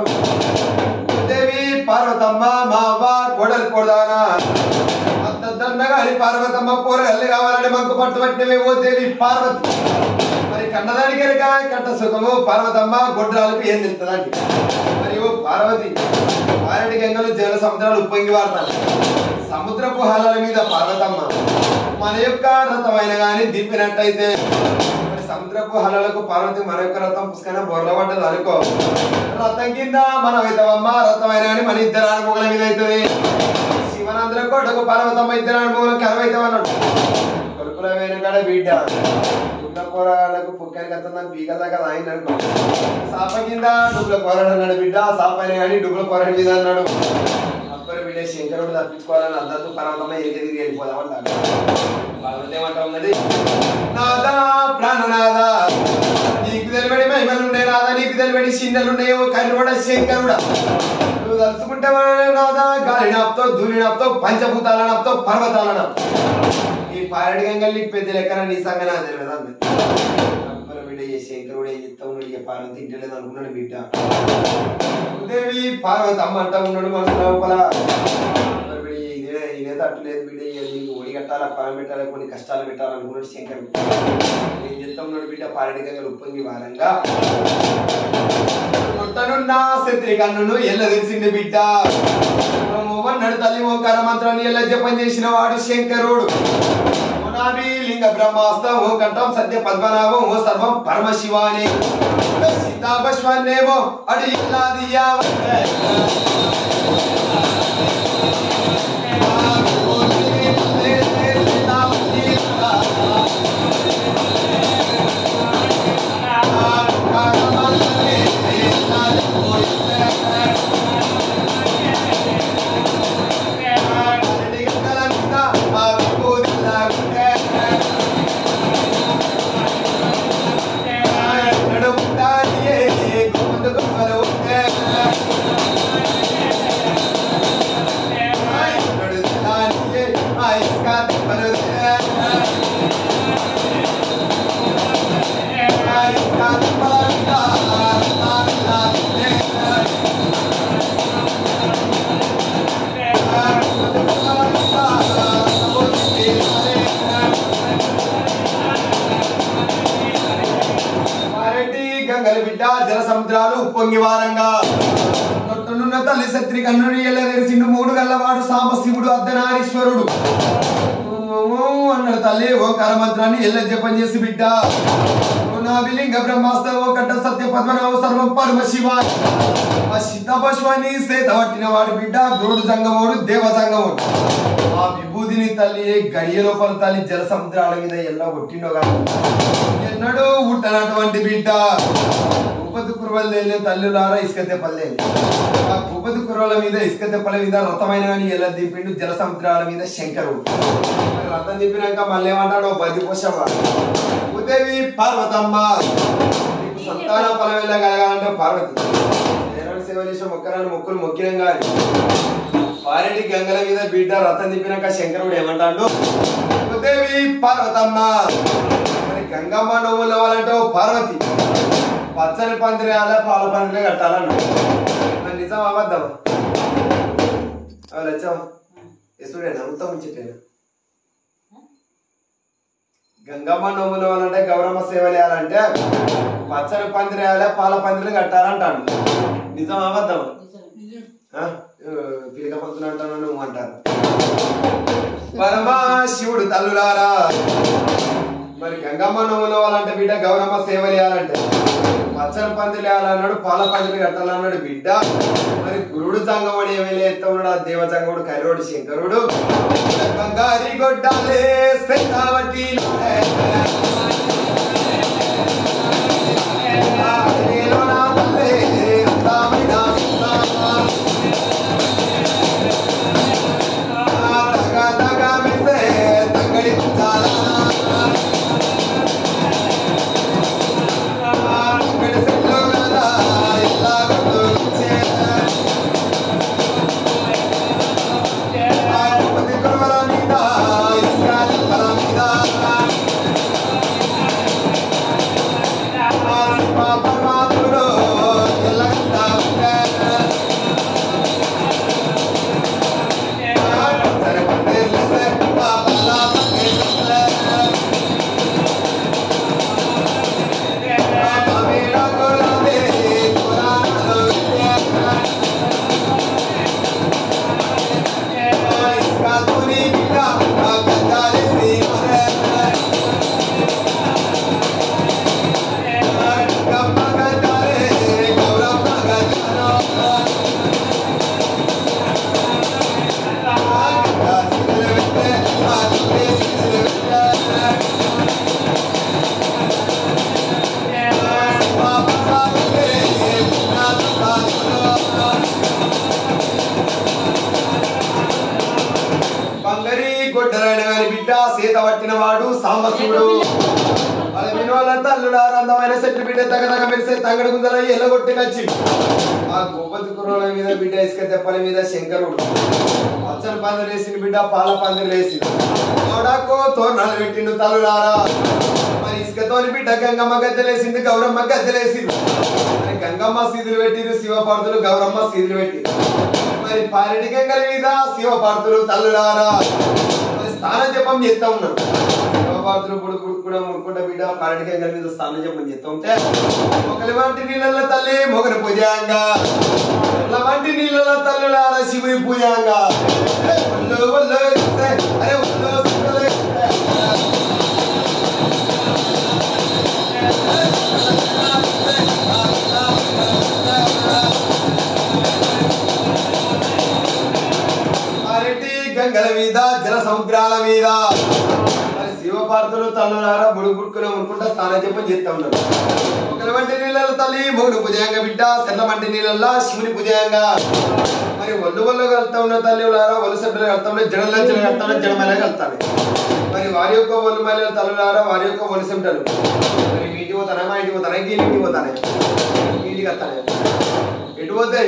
దేవి పార్వతమ్మ మావా కొడలు కొడదానా అంత దండగా అని పార్వతమ్మ కూరగాయలు కావాలని మాకు పట్టుబట్టినవి ఓ దేవి పార్వతి మరి కన్నదానికి కట్ట సుఖము పార్వతమ్మ గొడ్రాలకు ఏం తెలుస్తుందండి మరి ఓ పార్వతి పారటి గంగలు జల సముద్రాలు ఉప్పొంగి వాడతాను సముద్రపు హాలాల మీద పార్వతమ్మ మన యొక్క రథమైన గాని దింపినట్టయితే సముద్రపు హలలకు పార్వతి మన యొక్క రథం పుష్కన బొర్ర పడ్డది అనుకో రథం కింద మనం అవుతామమ్మ రథమైన కానీ మన ఇద్దరు అనుభవం మీద అవుతుంది శివనంద్ర కోటకు పార్వతమ్మ ఇద్దరు అనుభవం కరువైతాం అన్నాడు కొడుకుల వేరు కాడ బిడ్డ డుబ్ల కూరలకు పుక్కని కత్తుందని పీకల దాకా ఆయన అనుకో సాప కింద డుబ్ల కూరడు అన్నాడు బిడ్డ సాపైన కానీ డుబ్ల కూరడి మీద అన్నాడు అప్పటి బిడ్డ శంకరుడు తప్పించుకోవాలని అద్దద్దు పర్వతమ్మ ఏది తిరిగి వెళ్ళిపోదామంటారు పార్వతి ఏమంటా ఉన్నది నాదా ప్రాణనాదా నీకు తెలివడి మహిమలుండే నాదా నీకు తెలివడి చిన్నలుండేవో కరుడ శంకరుడా నువ్వు తలుచుకుంటే నాదా గాలి నాపుతో ధూళి నాపుతో పంచభూతాల నాపుతో పర్వతాల నాపుతో ఈ పారడి గంగల్ నీకు పెద్ద లెక్కన నీ సంగతి నాకు తెలియదు అప్పుడు బిడ్డ ఏ శంకరుడు ఏం చెప్తా ఉన్నాడు ఇక పార్వతి తింటలేదు అనుకున్నాడు బిడ్డ దేవి పార్వతి అమ్మ అంటా ఉన్నాడు మనసు లోపల ఇదే ఇదే తట్టులేదు బిడ్డ నీకు ఒడి కట్టాలా పారం పెట్టాలి కొన్ని కష్టాలు పెట్టాలనుకున్నాడు శంకరుడు ఏం చెప్తా ఉన్నాడు బిడ్డ పారడి గంగలు ఉప్పొంగి వారంగా కొట్టనున్నా శత్రి కన్నును ఎల్ల తెలిసింది బిడ్డ ఓం అన్నాడు తల్లి ఓంకార మంత్రాన్ని ఎలా జపం చేసిన వాడు శంకరుడు. ఓనాభి లింగ బ్రహ్మాస్త్రం ఓ కంఠం సత్య పద్మనాభం ఓ సర్వం పరమశివాని సీతాపశ్వన్నేమో అడి ఇల్లాదియా జల సముద్రాలు ఉప్పొంగి వారంగా నొట్టునున్న తల్లి సత్రి కన్నుడి ఎల్ల తెరిసిండు మూడు గల్లవాడు సాంబశివుడు అర్ధనారీశ్వరుడు అన్నాడు తల్లి ఓ కరమంత్రాన్ని ఎల్ల జపం చేసి బిడ్డ నాభిలింగ బ్రహ్మాస్త్ర ఓ కట్ట సత్య పద్మనాభ సర్వం పరమశివ ఆ సీతాపశ్వాన్ని సేత పట్టిన వాడు బిడ్డ గురుడు సంగమోడు దేవ సంగమోడు ఆ విభూతిని తల్లి గడియ లోపల తల్లి జల సముద్రాల మీద ఎల్ల కొట్టిండో కానీ ఎన్నడూ ఉట్టనటువంటి బిడ్డ భూపతి కుర్రలు తల్లులారా ఇసుక తెప్పలే ఆ భూపతి కుర్రల మీద ఇసుక తెప్పల మీద రథమైన కానీ ఎలా దింపిండు జల సముద్రాల మీద శంకరుడు. రథం దింపినాక మళ్ళీ ఏమంటాడు బది పోషవా ఉదేవి పార్వతమ్మ నీకు సంతాన ఫలం వెళ్ళగలగాలంటే పార్వతి నేరాడు సేవ చేసే మొక్కరాని మొక్కులు మొక్కినం కానీ వారెడ్డి గంగల మీద బిడ్డ రథం దింపినాక శంకరుడు ఏమంటాడు ఉదేవి పార్వతమ్మ గంగమ్మ నవ్వులు అవ్వాలంటే పార్వతి పచ్చని పందిరేయాల పాల పందిరే కట్టాలన్నా మరి నిజం అబద్ధమా వచ్చావా ఎసుడేనా అంతా ఉంచిటేనా గంగమ్మ నవ్వులు అవ్వాలంటే గౌరమ్మ సేవలు వేయాలంటే పచ్చని పందిరేయాలి పాల పందిరే కట్టాలంటాడు నిజం అబద్ధమా పీక పంతులు అంటాను నువ్వు అంటారు. పరమశివుడు తల్లులారా మరి గంగమ్మ నవ్వులు వాళ్ళంటే బిడ్డ గౌరమ్మ సేవలు వేయాలంటే పచ్చని పందిలు వేయాలన్నాడు పాల పందిలు కట్టాలన్నాడు బిడ్డ. మరి గురుడు సంగముడు ఏమైనా ఎత్తా ఉన్నాడు ఆ దేవ సంగముడు కైరోడు శంకరుడు బంగారి గొడ్డాలే కాబట్టి సీత పట్టిన వాడు సాంబశివుడు. వాళ్ళ వినోళ్ళ తల్లుడారు అందమైన చెట్టు బిడ్డ తగదగ మెరిసే తగడు గుందల ఎల్లగొట్టుకొచ్చి ఆ గోపతి కుర్రోల మీద బిడ్డ ఇసుక తెప్పల మీద శంకరుడు పచ్చని పందిరు వేసిన బిడ్డ పాల పందిరు వేసి ఆడాకో తోరణాలు పెట్టిండు తల్లుడారా. మరి ఇసుకతోని బిడ్డ గంగమ్మ గద్దెలేసింది గౌరమ్మ గద్దెలేసింది. మరి గంగమ్మ సీదులు పెట్టిరు శివపార్తులు గౌరమ్మ సీదులు పెట్టిరు. మరి పారెడి గంగల మీద శివపార్తులు తల్లుడారా స్థాన జపం చేస్తా ఉన్నారు. శివపార్తులు పుడు పుడుకుండా ముడుకుంట బిడ్డ పారటికాయ కలిపి స్థానం చెప్పని చెప్తా ఉంటే ఒకరి వంటి నీళ్ళ తల్లి మొగని పూజాంగా వంటి నీళ్ళ తల్లులారా శివుని పూజాంగా అరే గంగల మీద జల సముద్రాల మీద మరి శివపార్తులు తల్లులారా ముడుగు పుట్టుకుని అనుకుంటా స్థానం చెప్పని చెప్తా ఉన్నారు ఒకరి వంటి నీళ్ళ తల్లి మొగుడు పూజాంగ బిడ్డ సెల్ల వంటి నీళ్ళ శివుని పూజాంగా మరి ఒళ్ళు ఒళ్ళు కలుతా ఉన్న తల్లిలారా ఒళ్ళు సెంటలు కలుతా ఉన్నాయి జడలంచలు కలుతా ఉన్నాయి జడమేళ కలుతాయి మరి వారి యొక్క ఒళ్ళు మహిళల తల్లులారా వారి యొక్క ఒళ్ళు సెంటలు మరి మీ ఇంటికి పోతానే మా ఇంటికి పోతానే ఈ ఇంటికి పోతానే ఇంటికి వస్తానే ఎటు పోతాయి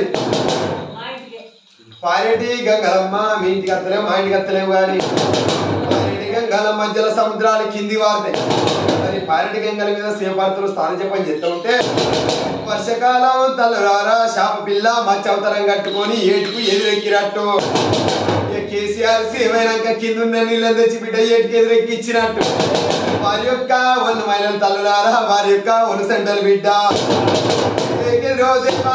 పారెటి గంగలమ్మ మీ ఇంటికి వస్తలేవు మా ఇంటికి వస్తలేవు కానీ పారెటి గంగలమ్మ జల సముద్రాలు కింది వారుతాయి మరి పారెటి గంగల మీద శివపార్తులు స్థానం చెప్పని చెప్తూ ఉంటే వర్షకాలం తల్లురారా శాప పిల్ల మత్స్య అవతారం కట్టుకొని ఏటుకు ఎదురెక్కినట్టు కేసీఆర్ సేవైనాక కింద ఉన్న నీళ్ళని తెచ్చి బిడ్డ ఏటుకు ఎదురెక్కిచ్చినట్టు వారి యొక్క ఒళ్ళు మహిళల తల్లురారా వారి యొక్క ఒళ్ళు సెంటల్ బిడ్డ రోజు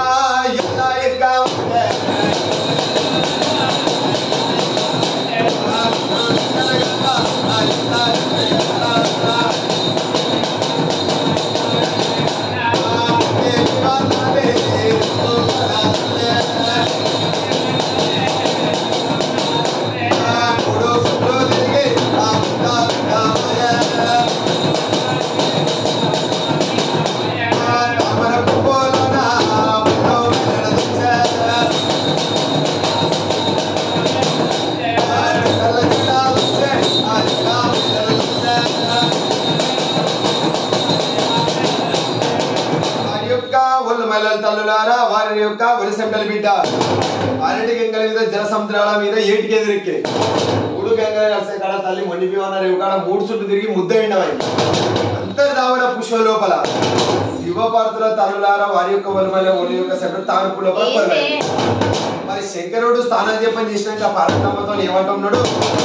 తల్లులారా వారి యొక్క ఒలిసెంటల్ బిడ్డ పారెటి గంగల మీద జల సముద్రాల మీద ఏటికి ఎదురెక్కే మూడు గంగలు కలిసే కాడ తల్లి మొండిపోయినారు ఇవి కాడ మూడు చుట్టూ తిరిగి ముద్దయిండవని అంతర్దావడ పుష్ప లోపల శివపార్తుల తల్లులారా వారి యొక్క ఒలిమల ఒలి యొక్క సెంటర్ తానుపు లోపల కొరవైంది మరి శంకరుడు స్థానం చెప్పని చేసినాక పార్వతమ్మతో ఏమంటున్నాడు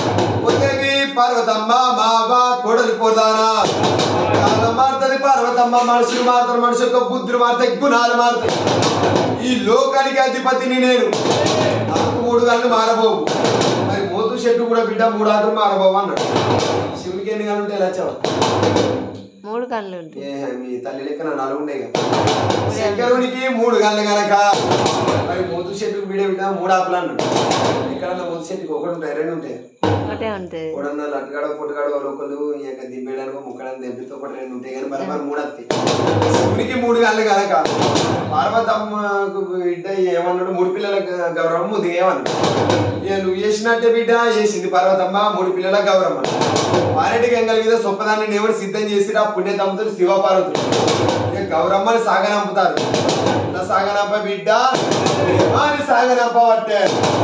ఉదేవి పార్వతమ్మ మావ కోడలి పోదానా కాలం మారుతుంది పార్వతమ్మ మనుషులు మారుతారు మనిషి యొక్క బుద్ధులు మారుతాయి గుణాలు మారుతాయి ఈ లోకానికి అధిపతిని నేను నాకు మూడు గంటలు మారబోవు మరి మోతు చెట్టు కూడా బిడ్డ మూడు ఆటలు మారబోవు అన్నాడు శివునికి ఎన్ని గంటలు ఉంటాయి లచ్చవ మూడు గంటలు ఉంటాయి మీ తల్లి లెక్కన నాలుగు ఉన్నాయి కదా శంకరునికి మూడు గంటలు కనుక మరి మోతు చెట్టుకు బిడ్డ బిడ్డ మూడు ఆకులు అన్నాడు ఇక్కడ మోతు చెట్టుకి ఒకటి ఉంటాయి రెండు ఉంటాయి ఒకటే ఉంటాయి కూడా లట్టుగాడ పొట్టుగాడ ఒకళ్ళు దింపేయడానికి ముక్కడానికి దెబ్బతో ఒకటి రెండు ఉంటాయి కానీ మరి మరి మూడు వస్తాయి శివునికి మూడు గంటలు కనుక పార్వతమ్మకు బిడ్డ ఏమన్నాడు మూడు పిల్లల గౌరవం ముందు ఏమన్నాడు నువ్వు చేసినట్టే బిడ్డ చేసింది పార్వతమ్మ మూడు పిల్లల గౌరవం పారెటి గంగల మీద సొప్పదాన్ని ఎవరు సిద్ధం చేసి ఆ పుణ్య దంపతులు శివ పార్వతులు గౌరమ్మని సాగనంపుతారు సాగనంప బిడ్డ అని సాగనంప పట్టే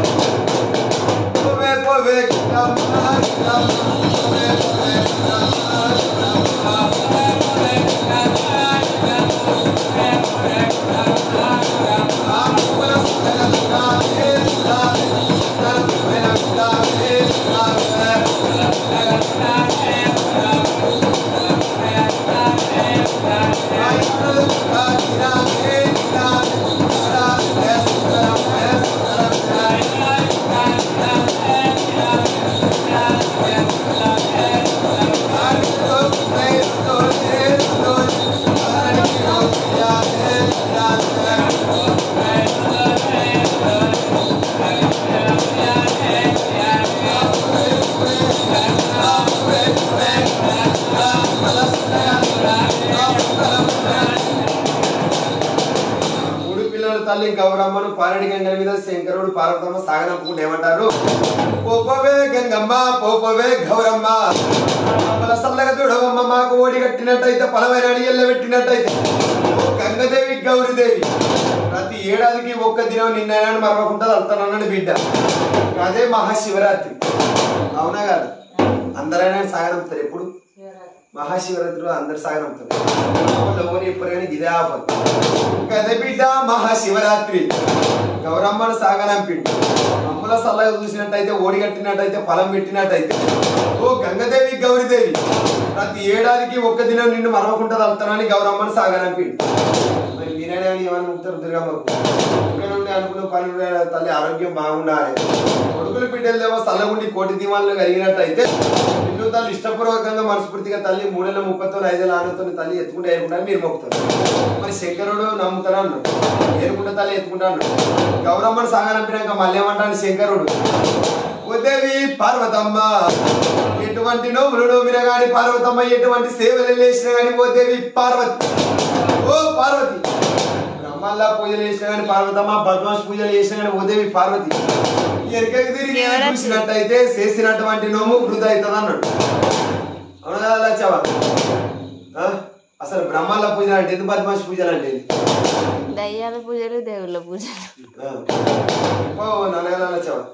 తల్లి గౌరమ్మను పారెటి గంగల మీద శంకరుడు పార్వతమ్మ సాగనంపుకుంటే ఏమంటారు పోపవే గంగమ్మ పోపవే గౌరమ్మ సల్లగా చూడవమ్మ మాకు ఓడి కట్టినట్టయితే పొలమైన అడిగెళ్ళ పెట్టినట్టయితే గంగదేవి గౌరీదేవి ప్రతి ఏడాదికి ఒక్క దినం నిన్న మరవకుండా వెళ్తానన్నాడు బిడ్డ అదే మహాశివరాత్రి అవునా కాదు అందరైనా సాగనంపుతారు ఎప్పుడు మహాశివరాత్రిలో అందరు సాగనంపుతారు ఎప్పుడు కానీ ఇదే ఆపదు కదే బిడ్డ మహాశివరాత్రి గౌరమ్మను సాగనంపిండు అమ్ముల సల్లగా చూసినట్టయితే ఓడి కట్టినట్టయితే పొలం పెట్టినట్టయితే ఓ గంగదేవి గౌరీదేవి ఏడాదికి ఒక్క దినం నిన్ను మరవకుండా తలుతానని గౌరమ్మని సాగనంపి మరి మీరైనా ఏమని ముక్తారు దుర్గమ్మకు ఇక్కడ నుండి అనుకున్న పని తల్లి ఆరోగ్యం బాగుండాలి కొడుకులు బిడ్డలేమో చల్లగుండి కోటి దీవాలను కలిగినట్టయితే నిన్ను తల్లి ఇష్టపూర్వకంగా మనస్ఫూర్తిగా తల్లి మూడేళ్ళ ముప్పతో ఐదేళ్ళ ఆనంతో తల్లి ఎత్తుకుంటే ఏరుకుంటారని మీరు మొక్కుతారు మరి శంకరుడు నమ్ముతారా అన్నాడు ఏరుకుంటే తల్లి ఎత్తుకుంటా అన్నాడు గౌరమ్మని సాగనంపినాక మళ్ళీ ఏమంటాడు శంకరుడు ఓ దేవి పార్వతమ్మ ఎటువంటి నోములు నోమిన గాని పార్వతమ్మ ఎటువంటి సేవలు చేసినా గాని ఓ దేవి పార్వతి ఓ పార్వతి బ్రహ్మల్లా పూజలు చేసినా గాని పార్వతమ్మ బద్మాష్ పూజలు చేసినా గాని ఓ దేవి పార్వతి ఎనకకి తిరిగి చూసినట్టయితే చేసినటువంటి నోము వృధా అవుతుంది అన్నాడు అవునా లచ్చవా అసలు బ్రహ్మల్లా పూజలు అంటే ఎందుకు బద్మాష్ పూజలు అంటే దయ్యాల పూజలు దేవుళ్ళ పూజలు ఓ నాన్నగా లచ్చవా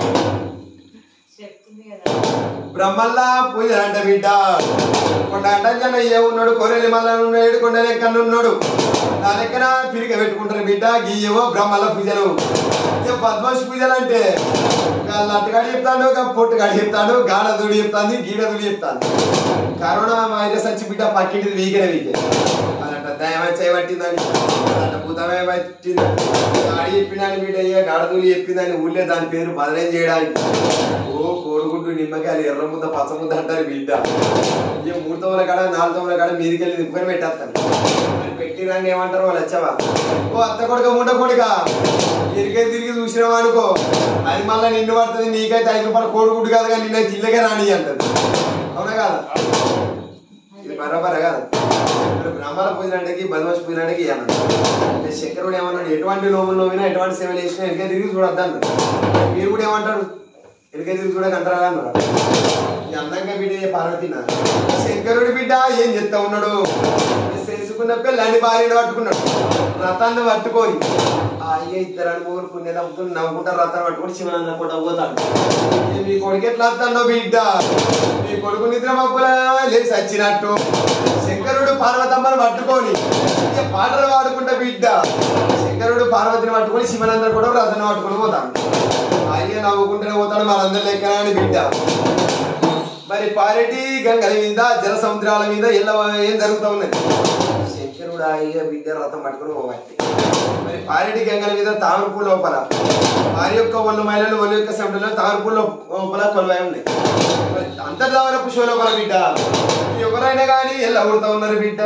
బ్రహ్మల్లా పూజ అంట బిడ్డ కొండ అంటన్న ఏ ఉన్నాడు కొరెలి మల్ల ఉన్నాడు కొండ లెక్కన ఉన్నాడు నా లెక్కన పిరిక పెట్టుకుంటారు బిడ్డ గీయవో బ్రహ్మల్ల పూజలు పద్మాష్ పూజలు అంటే లట్టుగాడి చెప్తాడు పొట్టుగాడి చెప్తాడు గాడదుడి చెప్తాను గీడదుడి చెప్తాను కరోనా వైరస్ వచ్చి బిడ్డ పక్కింటిది వీకెనే వీకే అదంట దయమై చేయబట్టిందని అదంట భూతమే పట్టింది గాడి చెప్పిందని బిడ్డ అయ్యా గాడదుడి చెప్పిందని ఊళ్ళే దాని పేరు బదలేం చేయడానికి ఓ కోడిగుడ్డు నిమ్మకాయలు ఎర్ర ముద్ద పచ్చ ముద్ద అంటారు బిడ్డ ఇక మూడు తోముల కాడ నాలుగు తోముల కాడ మీదికి వెళ్ళి నిప్పుకొని పెట్టేస్తాను పెట్టినాక ఏమంటారు వాళ్ళు వచ్చావా ఓ అత్త కొడుక ముండ కొడుక తిరిగే తిరిగి చూసినావా అనుకో అది మళ్ళీ నిన్ను పడుతుంది నీకైతే ఐదు రూపాయలు కోడిగుడ్డు కాదు కానీ నిన్న జిల్లగా రాని అంటది అవునా కాదా ఇది బరాబర కాదు బ్రహ్మాల పూజ అంటే బదమాష్ పూజ అంటే అంటే శంకరుడు ఏమన్నాడు ఎటువంటి నోములు నోవినా ఎటువంటి సేవలు చేసినా వెనక తిరిగి చూడొద్దాను మీరు కూడా ఏమంటాడు వెనక తిరిగి చూడక అంటారా అన్నారు అందంగా బిడ్డ పార్వతినా శంకరుడి బిడ్డ ఏం చెప్తా ఉన్నాడు చేసుకున్న పిల్లని భార్యను పట్టుకున్నాడు రథాన్ని పట్టుకొని అయ్య ఇద్దరు అనుకోరు పుణ్య నమ్ముకుని నవ్వుకుంటారు రథాన్ని పట్టుకొని శివన్ అనుకుంటా పోతాడు మీ కొడుకు ఎట్లా వస్తాడో బిడ్డ మీ కొడుకు నిద్ర మబ్బులా లేచి వచ్చినట్టు శంకరుడు పార్వతమ్మను పట్టుకొని పాటలు పాడుకుంటా బిడ్డ శంకరుడు పార్వతిని పట్టుకొని శివనందరూ కూడా రథాన్ని పట్టుకొని పోతాడు అయ్య నవ్వుకుంటూనే పోతాడు మనందరూ లెక్కన అని బిడ్డ మరి పారెడ్డి గంగల మీద జల సముద్రాల మీద ఎలా ఏం జరుగుతూ ఉన్నది శంకరుడు అయ్య బిడ్డ రథం పట్టుకుని పోవాలి మరి పారెడ్డి గంగల మీద తామరపూ లోపల వారి యొక్క ఒళ్ళు మైలలో ఒళ్ళు యొక్క సముద్రంలో తామరపూ లోపల కొలువై ఉన్నాయి అంతర్దావరపు షో లోపల బిడ్డ ఎవరైనా కానీ ఎలా ఊరుతా ఉన్నారు బిడ్డ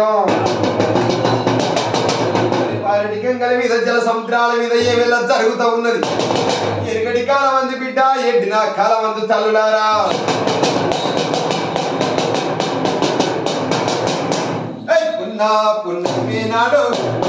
పారెడ్డి గంగల మీద జల సముద్రాల మీద ఏమెలా జరుగుతూ ఉన్నది ఎనకటి కాలం మంది బిడ్డ ఎడ్డిన కాలం మంది తల్లులారా పున్నా పున్నమి నాడు